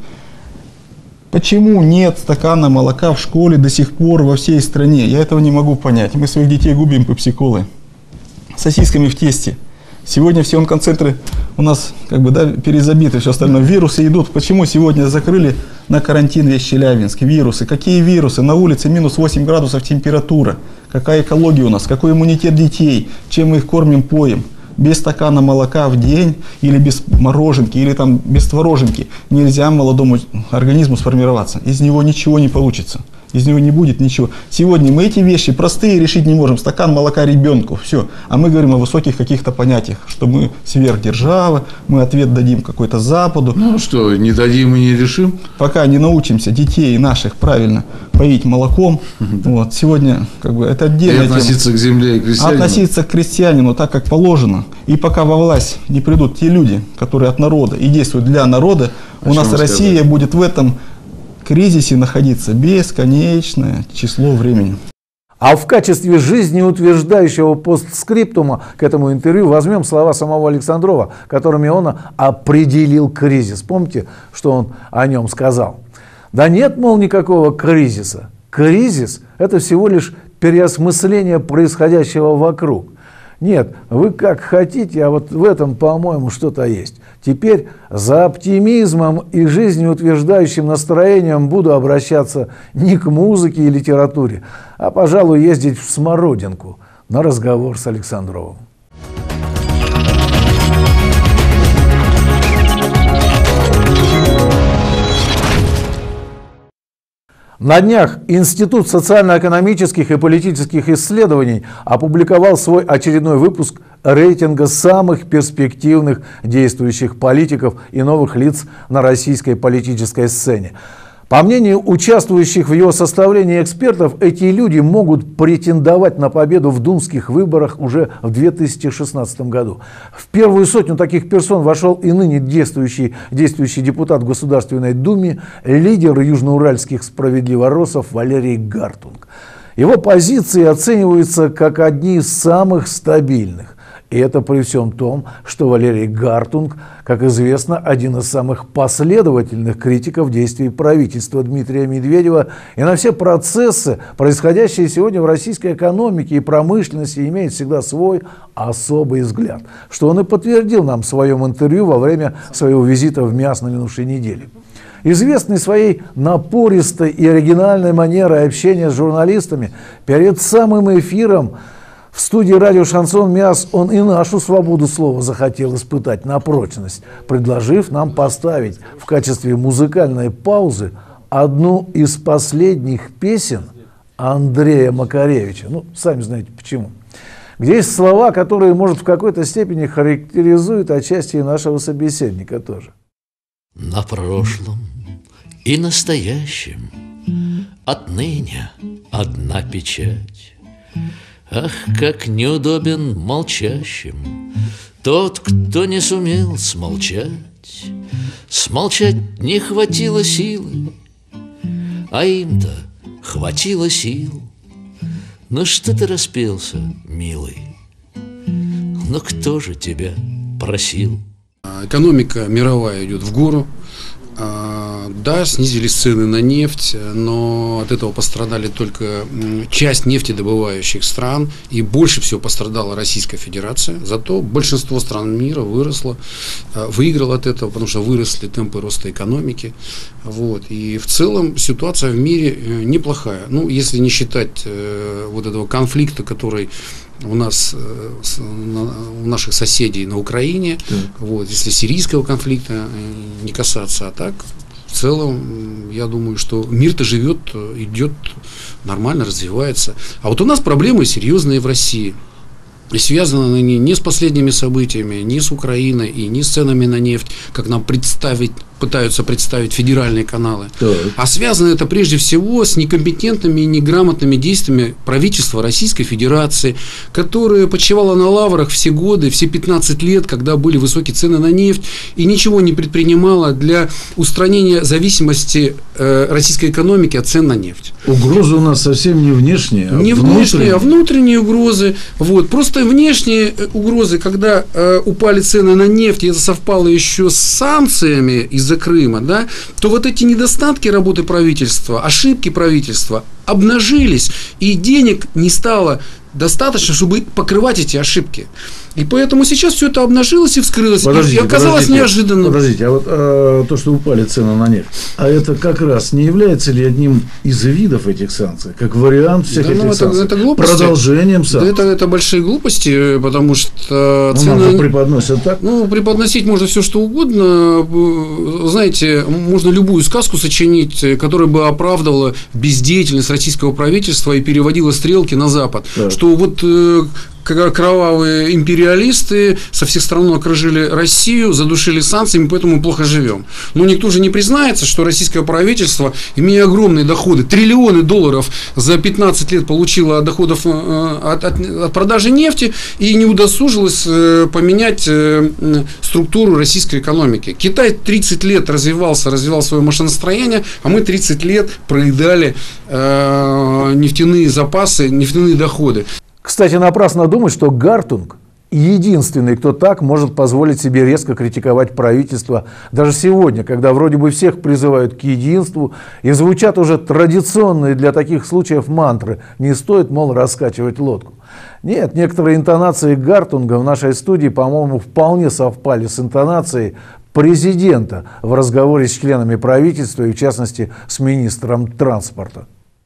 Почему нет стакана молока в школе до сих пор во всей стране? Я этого не могу понять. Мы своих детей губим пепси-колы. Сосисками в тесте. Сегодня все онкоцентры у нас как бы, да, перезабиты, все остальное. Вирусы идут. Почему сегодня закрыли на карантин весь Челябинск? Вирусы. Какие вирусы? На улице минус 8 градусов температура. Какая экология у нас? Какой иммунитет детей? Чем мы их кормим, поем? Без стакана молока в день или без мороженки, или там без твороженки нельзя молодому организму сформироваться. Из него ничего не получится. Из него не будет ничего. Сегодня мы эти вещи простые решить не можем. Стакан молока ребенку, все. А мы говорим о высоких каких-то понятиях, что мы сверхдержава, мы ответ дадим какой-то Западу. Ну что, не дадим и не решим? Пока не научимся детей наших правильно поить молоком. Вот, сегодня как бы, это отдельная тема. Относиться к земле и крестьянину. Относиться к крестьянину так, как положено. И пока во власть не придут те люди, которые от народа и действуют для народа, у нас Россия будет в этом кризисе находиться бесконечное число времени. А в качестве жизнеутверждающего постскриптума к этому интервью возьмем слова самого Александрова, которыми он определил кризис. Помните, что он о нем сказал? Да нет, мол, никакого кризиса. Кризис – это всего лишь переосмысление происходящего вокруг. Нет, вы как хотите, а вот в этом, по-моему, что-то есть. Теперь за оптимизмом и жизнеутверждающим настроением буду обращаться не к музыке и литературе, а, пожалуй, ездить в Смородинку на разговор с Александровым. На днях Институт социально-экономических и политических исследований опубликовал свой очередной выпуск рейтинга самых перспективных действующих политиков и новых лиц на российской политической сцене. По мнению участвующих в его составлении экспертов, эти люди могут претендовать на победу в думских выборах уже в 2016 году. В первую сотню таких персон вошел и ныне действующий депутат в Государственной Думе, лидер южноуральских справедливороссов Валерий Гартунг. Его позиции оцениваются как одни из самых стабильных. И это при всем том, что Валерий Гартунг, как известно, один из самых последовательных критиков действий правительства Дмитрия Медведева, и на все процессы, происходящие сегодня в российской экономике и промышленности, имеет всегда свой особый взгляд, что он и подтвердил нам в своем интервью во время своего визита в МИАС на минувшей неделе. Известный своей напористой и оригинальной манерой общения с журналистами, перед самым эфиром в студии радио «Шансон МИАС» он и нашу свободу слова захотел испытать на прочность, предложив нам поставить в качестве музыкальной паузы одну из последних песен Андрея Макаревича. Ну, сами знаете почему. Где есть слова, которые, может, в какой-то степени характеризуют отчасти и нашего собеседника тоже. На прошлом и настоящем отныне одна печать. Ах, как неудобен молчащим тот, кто не сумел смолчать. Смолчать не хватило силы, а им-то хватило сил. Ну что ты распелся, милый? но кто же тебя просил? Экономика мировая идет в гору. Да, снизились цены на нефть, но от этого пострадали только часть нефтедобывающих стран, и больше всего пострадала Российская Федерация. Зато большинство стран мира выросло, выиграло от этого, потому что выросли темпы роста экономики. Вот. И в целом ситуация в мире неплохая. Ну, если не считать вот этого конфликта, который у нас, у наших соседей на Украине, вот, если сирийского конфликта не касаться, а так, в целом, я думаю, что мир-то живет, идет нормально, развивается. А вот у нас проблемы серьезные в России. И связаны они не с последними событиями, не с Украиной и не с ценами на нефть, как нам пытаются представить федеральные каналы. А связано это прежде всего с некомпетентными и неграмотными действиями правительства Российской Федерации, которое почивало на лаврах все годы, все 15 лет, когда были высокие цены на нефть, и ничего не предпринимало для устранения зависимости российской экономики от цен на нефть. Угрозы у нас совсем не внешние, а не внешние, а внутренние угрозы. Вот. Просто внешние угрозы, когда упали цены на нефть, и это совпало еще с санкциями из-за Крыма, да, то вот эти недостатки работы правительства, ошибки правительства обнажились, и денег не стало достаточно, чтобы покрывать эти ошибки. И поэтому сейчас все это обнажилось и вскрылось, и оказалось неожиданно. Подождите, а вот то, что упали цены на нефть, а это как раз не является ли одним из видов этих санкций, как вариант всех этих санкций? Это глупости. Продолжением санкций. Да, это большие глупости, потому что цены преподносят так. Ну, преподносить можно все что угодно. Знаете, можно любую сказку сочинить, которая бы оправдывала бездеятельность российского правительства и переводила стрелки на Запад. Так. Что вот кровавые империалисты со всех сторон окружили Россию, задушили санкциями, поэтому мы плохо живем. Но никто же не признается, что российское правительство, имея огромные доходы, триллионы долларов за 15 лет получило от доходов от продажи нефти и не удосужилось поменять структуру российской экономики. Китай 30 лет развивал свое машиностроение, а мы 30 лет проедали нефтяные запасы, нефтяные доходы. Кстати, напрасно думать, что Гартунг единственный, кто так может позволить себе резко критиковать правительство даже сегодня, когда вроде бы всех призывают к единству и звучат уже традиционные для таких случаев мантры «не стоит, мол, раскачивать лодку». Нет, некоторые интонации Гартунга в нашей студии, по-моему, вполне совпали с интонацией президента в разговоре с членами правительства и, в частности, с министром транспорта.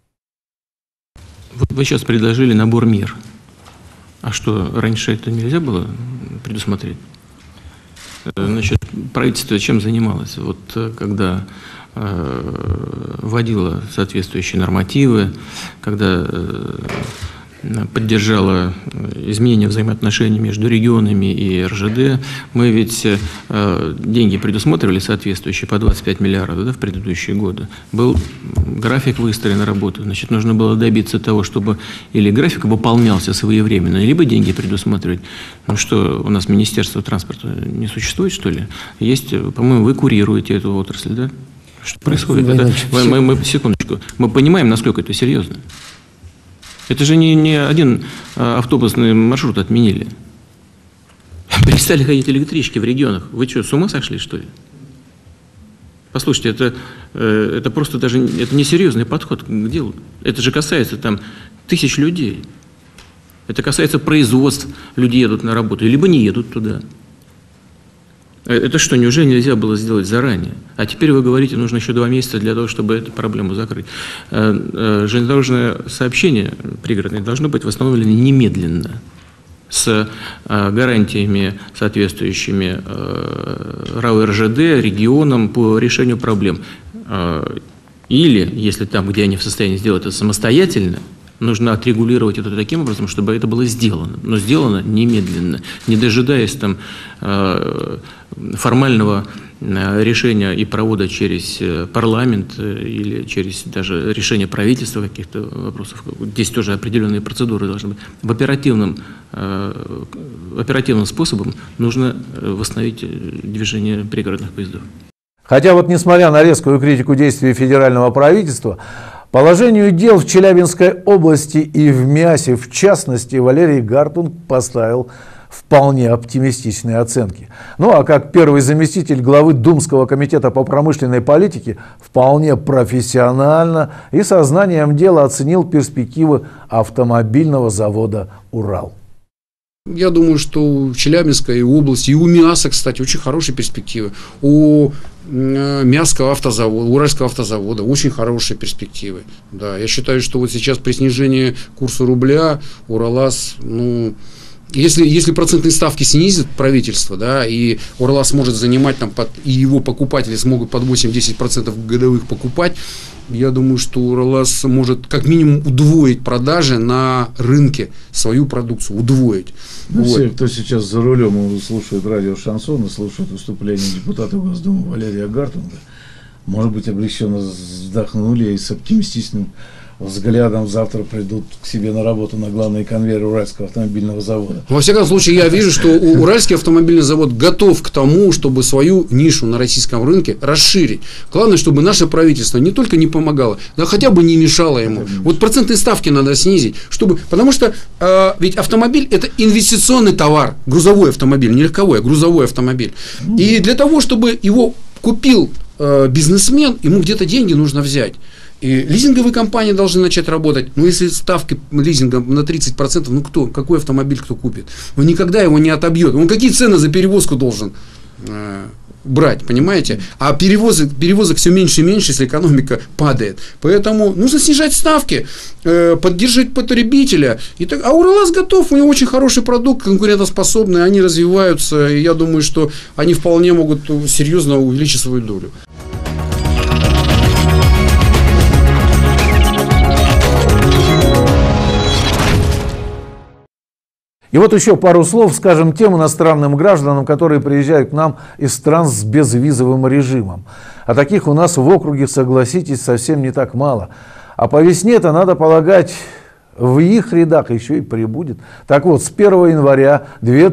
Вы сейчас предложили набор мер. А что, раньше это нельзя было предусмотреть? Значит, правительство чем занималось? Вот когда вводило соответствующие нормативы, когда поддержала изменение взаимоотношений между регионами и РЖД. Мы ведь деньги предусматривали соответствующие по 25 миллиардов, да, в предыдущие годы. Был график выстроен работы. Значит, нужно было добиться того, чтобы или график выполнялся своевременно, либо деньги предусматривать. Ну что, у нас Министерство транспорта не существует, что ли? Есть, по-моему, вы курируете эту отрасль, да? Что происходит? Мы, секундочку, мы понимаем, насколько это серьезно. Это же не один автобусный маршрут отменили. Перестали ходить электрички в регионах. Вы что, с ума сошли, что ли? Послушайте, это просто даже это несерьезный подход к делу. Это же касается там тысяч людей. Это касается производств. Люди едут на работу, либо не едут туда. Это что, неужели нельзя было сделать заранее? А теперь вы говорите, нужно еще 2 месяца для того, чтобы эту проблему закрыть. Железнодорожное сообщение пригородное должно быть восстановлено немедленно с гарантиями, соответствующими РАО РЖД, регионам по решению проблем. Или, если там, где они в состоянии сделать это самостоятельно, нужно отрегулировать это таким образом, чтобы это было сделано. Но сделано немедленно, не дожидаясь там формального решения и провода через парламент или через даже решение правительства каких-то вопросов. Здесь тоже определенные процедуры должны быть. Оперативным способом нужно восстановить движение пригородных поездов. Хотя вот несмотря на резкую критику действий федерального правительства, положению дел в Челябинской области и в МИАСе, в частности, Валерий Гартунг поставил вполне оптимистичные оценки. Ну а как первый заместитель главы Думского комитета по промышленной политике вполне профессионально и сознанием дела оценил перспективы автомобильного завода «Урал». Я думаю, что у Челябинской области и у МИАСа, кстати, очень хорошие перспективы. У Миасского автозавода, Уральского автозавода очень хорошие перспективы. Да, я считаю, что вот сейчас при снижении курса рубля Уралас, если процентные ставки снизит правительство, да, и Уралас может занимать там, и его покупатели смогут под 8-10% годовых покупать, я думаю, что Уралас может как минимум удвоить продажи на рынке, свою продукцию, удвоить. Все, кто сейчас за рулем слушает радио «Шансон» и слушает выступление депутата Госдумы Валерия Гартунга, может быть, облегченно вздохнули и с оптимистичным взглядом завтра придут к себе на работу на главный конвейер Уральского автомобильного завода. Во всяком случае, я вижу, что Уральский автомобильный завод готов к тому, чтобы свою нишу на российском рынке расширить. Главное, чтобы наше правительство не только не помогало, но хотя бы не мешало ему. Вот процентные ставки надо снизить, потому что ведь автомобиль — это инвестиционный товар, грузовой автомобиль, не легковой, а грузовой автомобиль. И для того, чтобы его купил бизнесмен, ему где-то деньги нужно взять. И лизинговые компании должны начать работать. Но если ставки лизинга на 30%, какой автомобиль кто купит? Он никогда его не отобьет. Он какие цены за перевозку должен брать, понимаете? А перевозок все меньше и меньше, если экономика падает. Поэтому нужно снижать ставки, поддерживать потребителя. А Уралас готов, у него очень хороший продукт, конкурентоспособный, они развиваются. И я думаю, что они вполне могут серьезно увеличить свою долю. И вот еще пару слов скажем тем иностранным гражданам, которые приезжают к нам из стран с безвизовым режимом. А таких у нас в округе, согласитесь, совсем не так мало. А по весне-то, надо полагать, в их рядах еще и прибудет. Так вот, с 1 января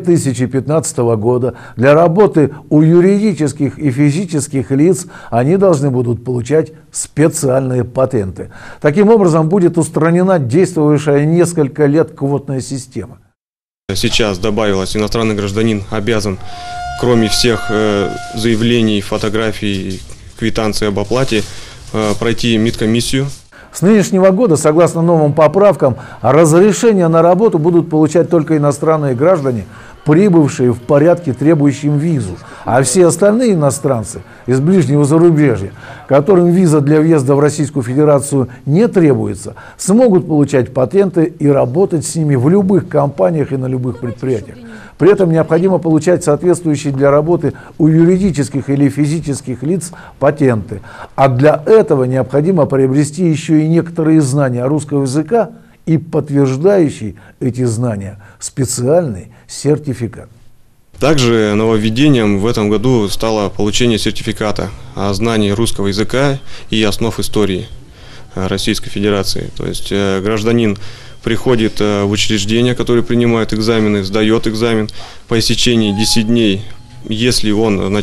2015 года для работы у юридических и физических лиц они должны будут получать специальные патенты. Таким образом, будет устранена действовавшая несколько лет квотная система. Сейчас добавилось, иностранный гражданин обязан, кроме всех заявлений, фотографий, квитанций об оплате, пройти медкомиссию. С нынешнего года, согласно новым поправкам, разрешение на работу будут получать только иностранные граждане, прибывшие в порядке, требующем визу. А все остальные иностранцы из ближнего зарубежья, которым виза для въезда в Российскую Федерацию не требуется, смогут получать патенты и работать с ними в любых компаниях и на любых предприятиях. При этом необходимо получать соответствующие для работы у юридических или физических лиц патенты. А для этого необходимо приобрести еще и некоторые знания русского языка и подтверждающий эти знания специальный сертификат. Также нововведением в этом году стало получение сертификата о знании русского языка и основ истории Российской Федерации. То есть гражданин приходит в учреждение, которое принимает экзамены, сдает экзамен. По истечении 10 дней, если он,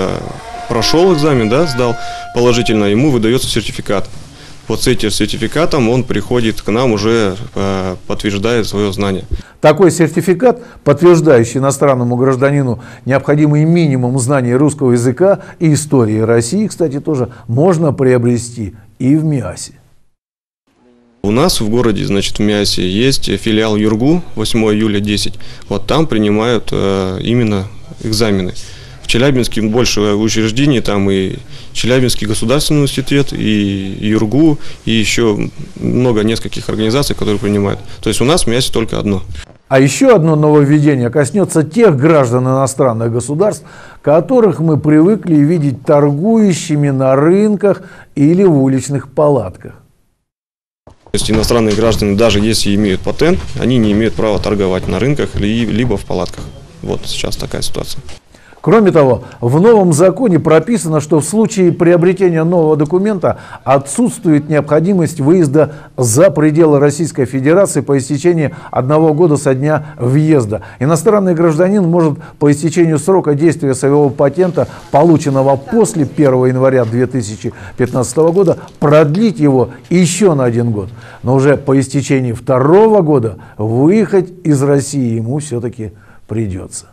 прошел экзамен, сдал положительно, ему выдается сертификат. Вот с этим сертификатом он приходит к нам, уже подтверждает свое знание. Такой сертификат, подтверждающий иностранному гражданину необходимый минимум знаний русского языка и истории России, кстати, тоже можно приобрести и в МИАСе. У нас в городе, в МИАСе есть филиал ЮРГУ, 8 июля 10. Вот там принимают именно экзамены. В Челябинске больше учреждений, там и Челябинский государственный университет, и ЮРГУ, и еще нескольких организаций, которые принимают. То есть у нас в МИАСе только одно. А еще одно нововведение коснется тех граждан иностранных государств, которых мы привыкли видеть торгующими на рынках или в уличных палатках. То есть иностранные граждане, даже если имеют патент, они не имеют права торговать на рынках либо в палатках. Вот сейчас такая ситуация. Кроме того, в новом законе прописано, что в случае приобретения нового документа отсутствует необходимость выезда за пределы Российской Федерации по истечении 1 года со дня въезда. Иностранный гражданин может по истечению срока действия своего патента, полученного после 1 января 2015 года, продлить его еще на 1 год. Но уже по истечении 2 года выехать из России ему все-таки придется.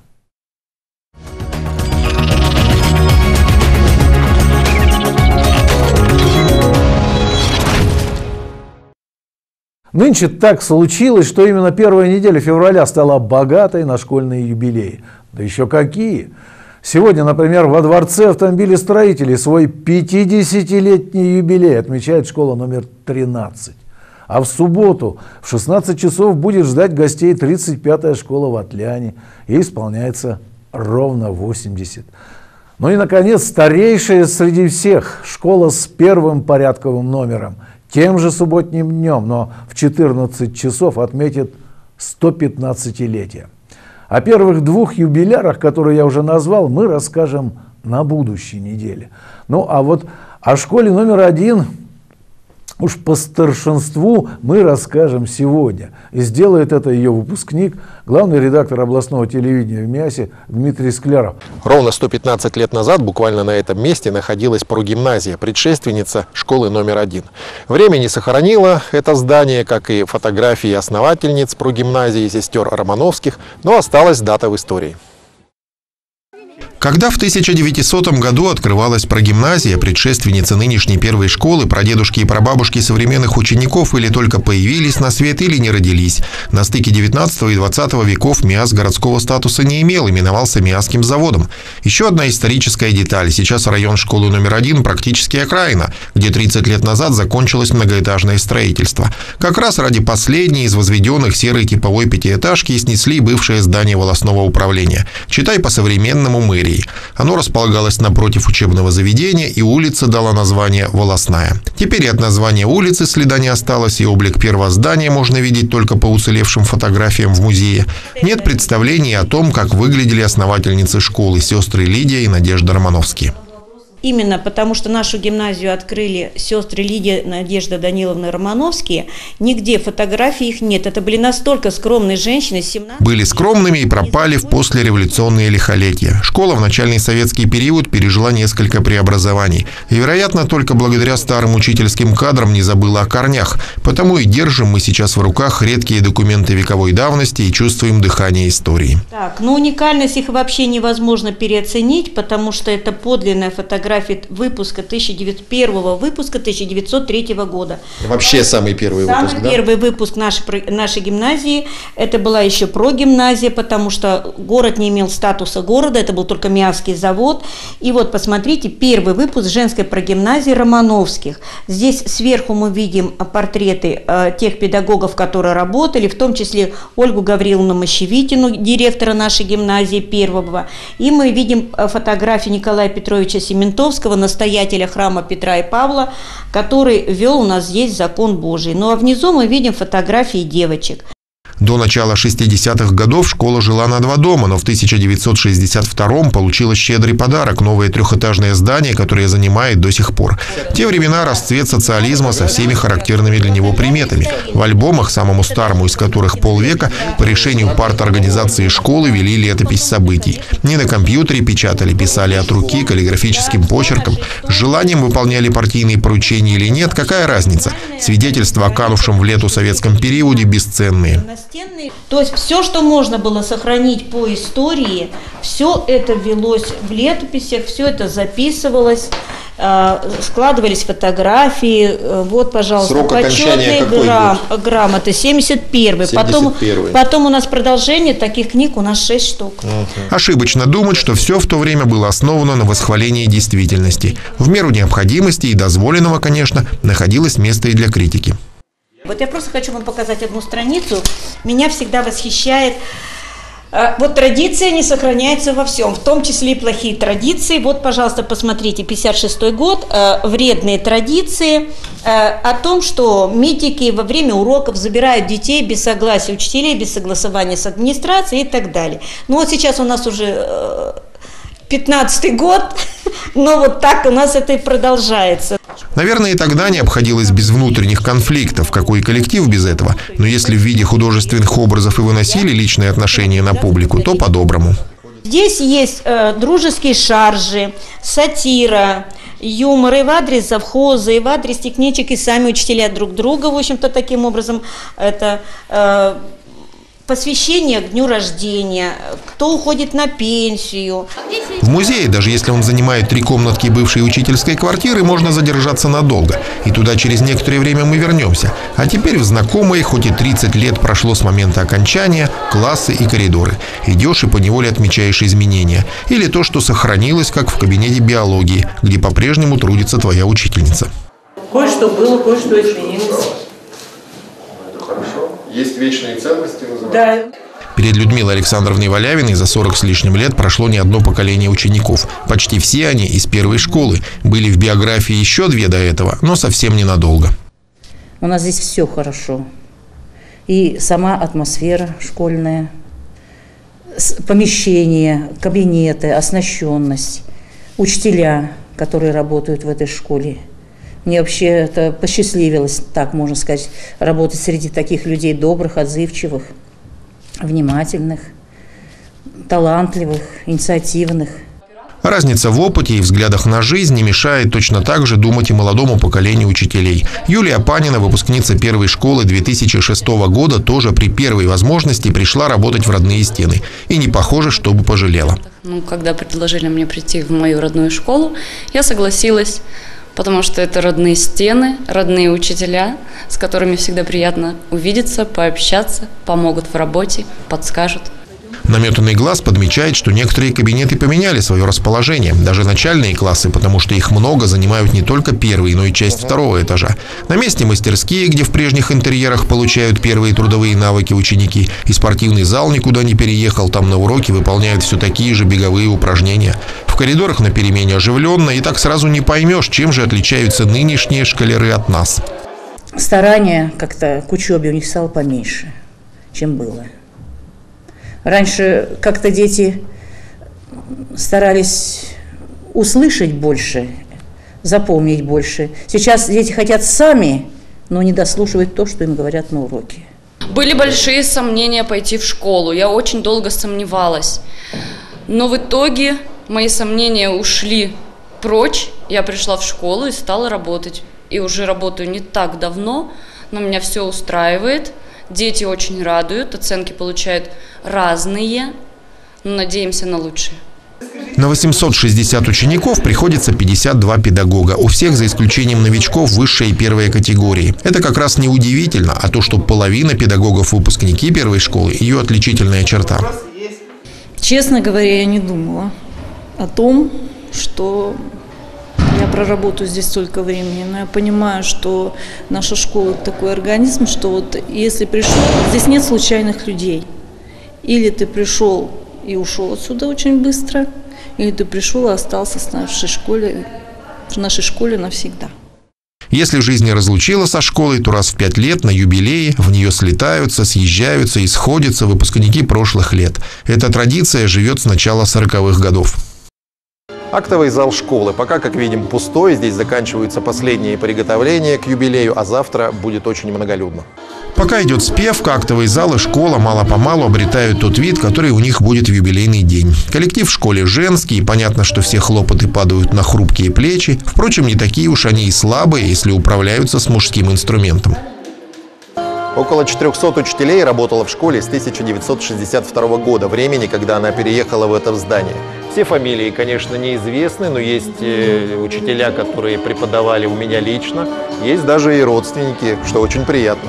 Нынче так случилось, что именно первая неделя февраля стала богатой на школьные юбилеи. Да еще какие! Сегодня, например, во Дворце автомобилестроителей свой 50-летний юбилей отмечает школа номер 13. А в субботу в 16 часов будет ждать гостей 35-я школа в Атляне. Ей исполняется ровно 80. Ну и, наконец, старейшая среди всех школа с первым порядковым номером. Тем же субботним днем, но в 14 часов отметит 115-летие. О первых двух юбилярах, которые я уже назвал, мы расскажем на будущей неделе. Ну а вот о школе номер 1 уж по старшинству мы расскажем сегодня. И сделает это ее выпускник, главный редактор областного телевидения в Миасе Дмитрий Скляров. Ровно 115 лет назад буквально на этом месте находилась прогимназия, предшественница школы номер 1. Время не сохранило это здание, как и фотографии основательниц прогимназии сестер Романовских, но осталась дата в истории. Когда в 1900 году открывалась прогимназия, предшественница нынешней первой школы, прадедушки и прабабушки современных учеников или только появились на свет, или не родились. На стыке 19 и 20 веков Миас городского статуса не имел, именовался Миасским заводом. Еще одна историческая деталь. Сейчас район школы номер 1 практически окраина, где 30 лет назад закончилось многоэтажное строительство. Как раз ради последней из возведенных серой типовой пятиэтажки снесли бывшее здание волостного управления. Читай по-современному мэрии. Оно располагалось напротив учебного заведения, и улица дала название «Волостная». Теперь и от названия улицы следа не осталось, и облик первого здания можно видеть только по уцелевшим фотографиям в музее. Нет представлений о том, как выглядели основательницы школы, сестры Лидия и Надежда Романовские. Именно потому, что нашу гимназию открыли сестры Лидия, Надежда Даниловна Романовские, нигде фотографий их нет. Это были настолько скромные женщины. 17... Были скромными и пропали в послереволюционные лихолетия. Школа в начальный советский период пережила несколько преобразований. И, вероятно, только благодаря старым учительским кадрам не забыла о корнях. Потому и держим мы сейчас в руках редкие документы вековой давности и чувствуем дыхание истории. Так, но уникальность их вообще невозможно переоценить, потому что это подлинная фотография выпуска 1903 года. Вообще самый первый выпуск, Самый первый выпуск нашей гимназии. Это была еще прогимназия, потому что город не имел статуса города, это был только Миасский завод. И вот посмотрите, первый выпуск женской прогимназии Романовских. Здесь сверху мы видим портреты тех педагогов, которые работали, в том числе Ольгу Гавриловну Мощевитину, директора нашей гимназии первого. И мы видим фотографию Николая Петровича Сементовского, настоятеля храма Петра и Павла, который ввел у нас здесь закон Божий. Ну а внизу мы видим фотографии девочек. До начала 60-х годов школа жила на 2 дома, но в 1962-м получила щедрый подарок – новое трехэтажное здание, которое занимает до сих пор. В те времена расцвет социализма со всеми характерными для него приметами. В альбомах, самому старому из которых полвека, по решению парторганизации школы вели летопись событий. Не на компьютере печатали, писали от руки, каллиграфическим почерком. С желанием выполняли партийные поручения или нет – какая разница? Свидетельства о канувшем в лету советском периоде бесценные. То есть все, что можно было сохранить по истории, все это велось в летописях, все это записывалось, складывались фотографии. Вот, пожалуйста, почетные грамоты, 71-й. Потом у нас продолжение таких книг, у нас 6 штук. Ошибочно думать, что все в то время было основано на восхвалении действительности. В меру необходимости и дозволенного, конечно, находилось место и для критики. Вот я просто хочу вам показать одну страницу. Меня всегда восхищает. Вот традиция не сохраняется во всем, в том числе и плохие традиции. Вот, пожалуйста, посмотрите, 56-й год, вредные традиции, о том, что медики во время уроков забирают детей без согласия учителей, без согласования с администрацией и так далее. Ну вот сейчас у нас уже 15-й год, но вот так у нас это и продолжается. Наверное, и тогда не обходилось без внутренних конфликтов. Какой коллектив без этого? Но если в виде художественных образов и выносили личные отношения на публику, то по-доброму. Здесь есть дружеские шаржи, сатира, юмор и в адрес завхоза, и в адрес техничек, и сами учителя друг друга, в общем-то, таким образом это посвящение к дню рождения, кто уходит на пенсию. В музее, даже если он занимает 3 комнатки бывшей учительской квартиры, можно задержаться надолго. И туда через некоторое время мы вернемся. А теперь в знакомые, хоть и 30 лет прошло с момента окончания, классы и коридоры. Идешь и поневоле отмечаешь изменения. Или то, что сохранилось, как в кабинете биологии, где по-прежнему трудится твоя учительница. Кое-что было, кое-что изменилось. Это хорошо. Есть вечные ценности, называют? Да. Перед Людмилой Александровной Валявиной за 40 с лишним лет прошло не одно поколение учеников. Почти все они из первой школы. Были в биографии еще 2 до этого, но совсем ненадолго. У нас здесь все хорошо. И сама атмосфера школьная, помещения, кабинеты, оснащенность, учителя, которые работают в этой школе. Мне вообще это посчастливилось, так можно сказать, работать среди таких людей добрых, отзывчивых, внимательных, талантливых, инициативных. Разница в опыте и взглядах на жизнь не мешает точно так же думать и молодому поколению учителей. Юлия Панина, выпускница первой школы 2006 года, тоже при первой возможности пришла работать в родные стены. И не похоже, чтобы пожалела. Когда предложили мне прийти в мою родную школу, я согласилась. Потому что это родные стены, родные учителя, с которыми всегда приятно увидеться, пообщаться, помогут в работе, подскажут. Наметанный глаз подмечает, что некоторые кабинеты поменяли свое расположение. Даже начальные классы, потому что их много, занимают не только первый, но и часть 2-го этажа. На месте мастерские, где в прежних интерьерах получают первые трудовые навыки ученики. И спортивный зал никуда не переехал, там на уроке выполняют все такие же беговые упражнения. В коридорах на перемене оживленно, и так сразу не поймешь, чем же отличаются нынешние школяры от нас. Старание как-то к учебе у них стало поменьше, чем было. Раньше как-то дети старались услышать больше, запомнить больше. Сейчас дети хотят сами, но не дослушивать то, что им говорят на уроке. Были большие сомнения пойти в школу. Я очень долго сомневалась. Но в итоге мои сомнения ушли прочь. Я пришла в школу и стала работать. И уже работаю не так давно, но меня все устраивает. Дети очень радуют, оценки получают разные, но надеемся на лучшее. На 860 учеников приходится 52 педагога. У всех, за исключением новичков, высшая и первая категории. Это как раз не удивительно, а то, что половина педагогов выпускники первой школы – ее отличительная черта. Честно говоря, я не думала о том, что я проработаю здесь столько времени, но я понимаю, что наша школа такой организм, что вот если пришел, здесь нет случайных людей. Или ты пришел и ушел отсюда очень быстро, или ты пришел и остался в нашей школе навсегда. Если жизнь не разлучила со школой, то раз в 5 лет на юбилее в нее слетаются, съезжаются и сходятся выпускники прошлых лет. Эта традиция живет с начала 40-х годов. Актовый зал школы пока, как видим, пустой. Здесь заканчиваются последние приготовления к юбилею, а завтра будет очень многолюдно. Пока идет спевка, актовый зал и школа мало-помалу обретают тот вид, который у них будет в юбилейный день. Коллектив в школе женский, и понятно, что все хлопоты падают на хрупкие плечи. Впрочем, не такие уж они и слабые, если управляются с мужским инструментом. Около 400 учителей работало в школе с 1962 года, времени, когда она переехала в это здание. Все фамилии, конечно, неизвестны, но есть учителя, которые преподавали у меня лично, есть даже и родственники, что очень приятно.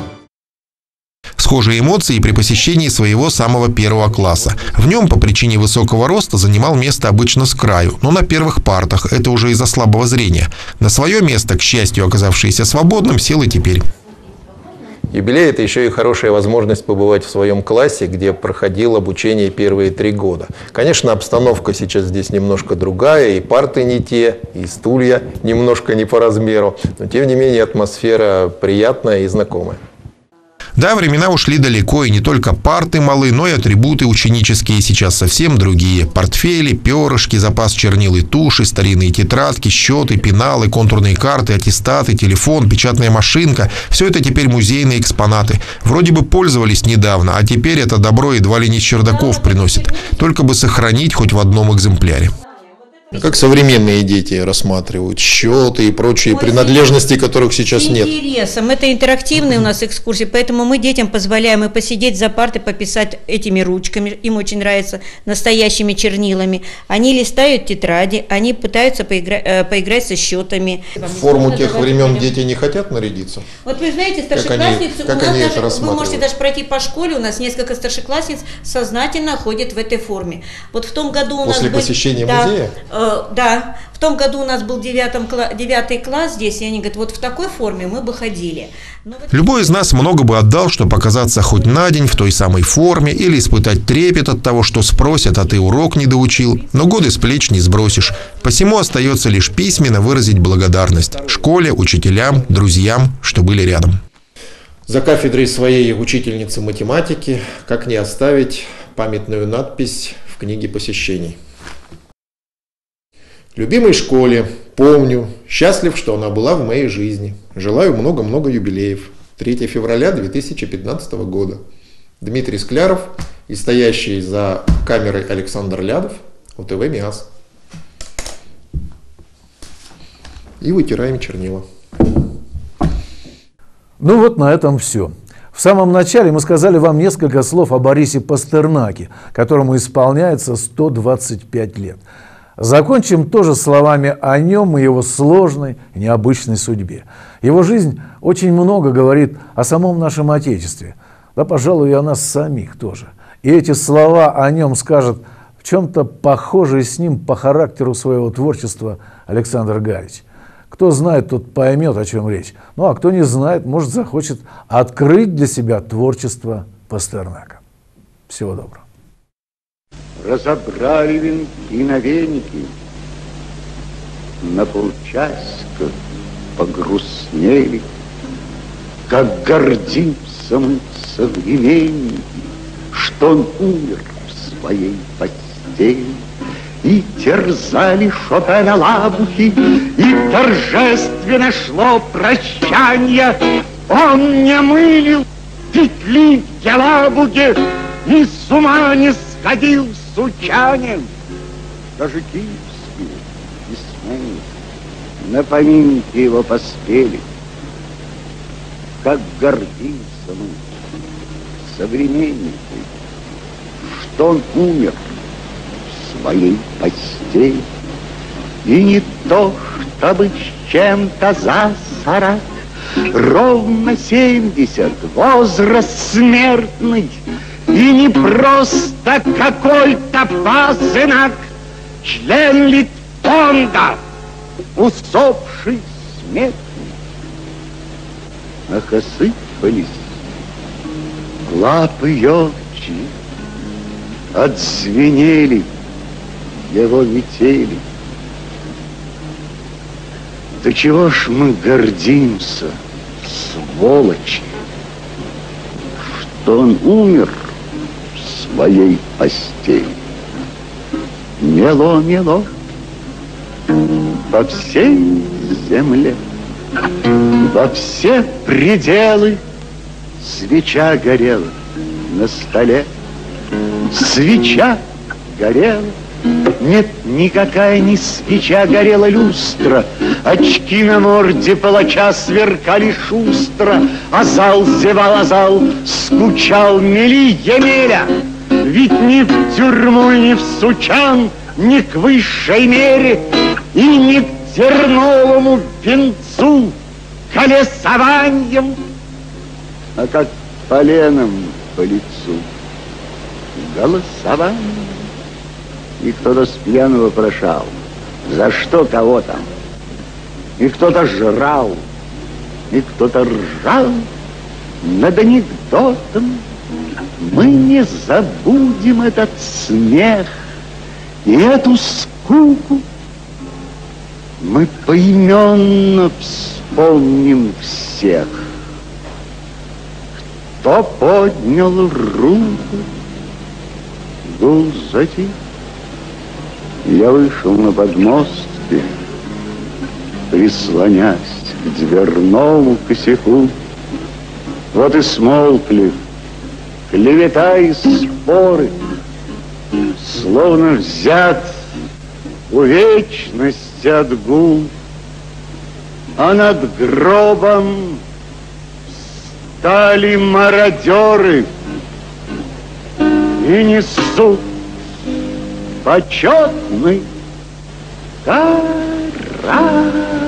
Схожие эмоции при посещении своего самого первого класса. В нем по причине высокого роста занимал место обычно с краю, но на первых партах, это уже из-за слабого зрения. На свое место, к счастью, оказавшееся свободным, сел и теперь. Юбилей – это еще и хорошая возможность побывать в своем классе, где проходил обучение первые 3 года. Конечно, обстановка сейчас здесь немножко другая, и парты не те, и стулья немножко не по размеру, но тем не менее атмосфера приятная и знакомая. Да, времена ушли далеко, и не только парты малы, но и атрибуты ученические сейчас совсем другие. Портфели, перышки, запас чернил и туши, старинные тетрадки, счеты, пеналы, контурные карты, аттестаты, телефон, печатная машинка – все это теперь музейные экспонаты. Вроде бы пользовались недавно, а теперь это добро едва ли не с чердаков приносит. Только бы сохранить хоть в одном экземпляре. Как современные дети рассматривают счеты и прочие принадлежности, которых сейчас нет? С интересом. Это интерактивные у нас экскурсии, поэтому мы детям позволяем и посидеть за партой, пописать этими ручками. Им очень нравится, настоящими чернилами. Они листают тетради, они пытаются поиграть со счетами. В форму тех времен дети не хотят нарядиться? Вот вы знаете, старшеклассницы, вы можете даже пройти по школе, у нас несколько старшеклассниц сознательно ходят в этой форме. Вот в том году у нас после посещения музея? Да, в том году у нас был 9 класс здесь, и они говорят, вот в такой форме мы бы ходили. Любой из нас много бы отдал, чтобы оказаться хоть на день в той самой форме или испытать трепет от того, что спросят, а ты урок не доучил. Но годы с плеч не сбросишь. Посему остается лишь письменно выразить благодарность школе, учителям, друзьям, что были рядом. За кафедрой своей учительницы математики как не оставить памятную надпись в книге посещений. Любимой школе, помню, счастлив, что она была в моей жизни. Желаю много-много юбилеев. 3 февраля 2015 года. Дмитрий Скляров и стоящий за камерой Александр Лядов, УТВ МИАС. И вытираем чернила. Ну вот на этом все. В самом начале мы сказали вам несколько слов о Борисе Пастернаке, которому исполняется 125 лет. Закончим тоже словами о нем и его сложной, необычной судьбе. Его жизнь очень много говорит о самом нашем Отечестве, да, пожалуй, и о нас самих тоже. И эти слова о нем скажет в чем-то похожий с ним по характеру своего творчества Александр Галич. Кто знает, тот поймет, о чем речь. Ну, а кто не знает, может, захочет открыть для себя творчество Пастернака. Всего доброго. Разобрали венки на веники, на полчасика погрустнели, как гордимся мы современники, что он умер в своей постели. И терзали Шопена лабухи, и торжественно шло прощанье. Он не мылил петли в Елабуге, и с ума не сходил с учанием. Даже киевские письменники на поминки его поспели. Как гордимся мы, современники, что он умер в своей постели. И не то, чтобы с чем-то за 40, ровно 70, возраст смертный. И не просто какой-то пасынок, член Литфонда, усопший смертный. Ах, осыпались лапы елчи, отзвенели его метели. Да чего ж мы гордимся, сволочи, что он умер в своей постели. Мело-мело по всей земле, во все пределы свеча горела на столе. Свеча горела. Нет, никакая не свеча горела, люстра. Очки на морде палача сверкали шустро. А зал зевал, а зал скучал, мели Емеля. Ведь ни в тюрьму, ни в Сучан, ни к высшей мере, и ни к терновому венцу колесованием, а как поленом по лицу голосование. И кто-то с пьяного прошал, за что кого там. И кто-то жрал, и кто-то ржал над анекдотом. Мы не забудем этот смех и эту скуку. Мы поименно вспомним всех, кто поднял руку. Гул затих. Я вышел на подмостки, прислонясь к дверному косяку. Вот и смолкли клевета и споры, словно взят у вечности отгул, а над гробом стали мародеры и несут почетный таран.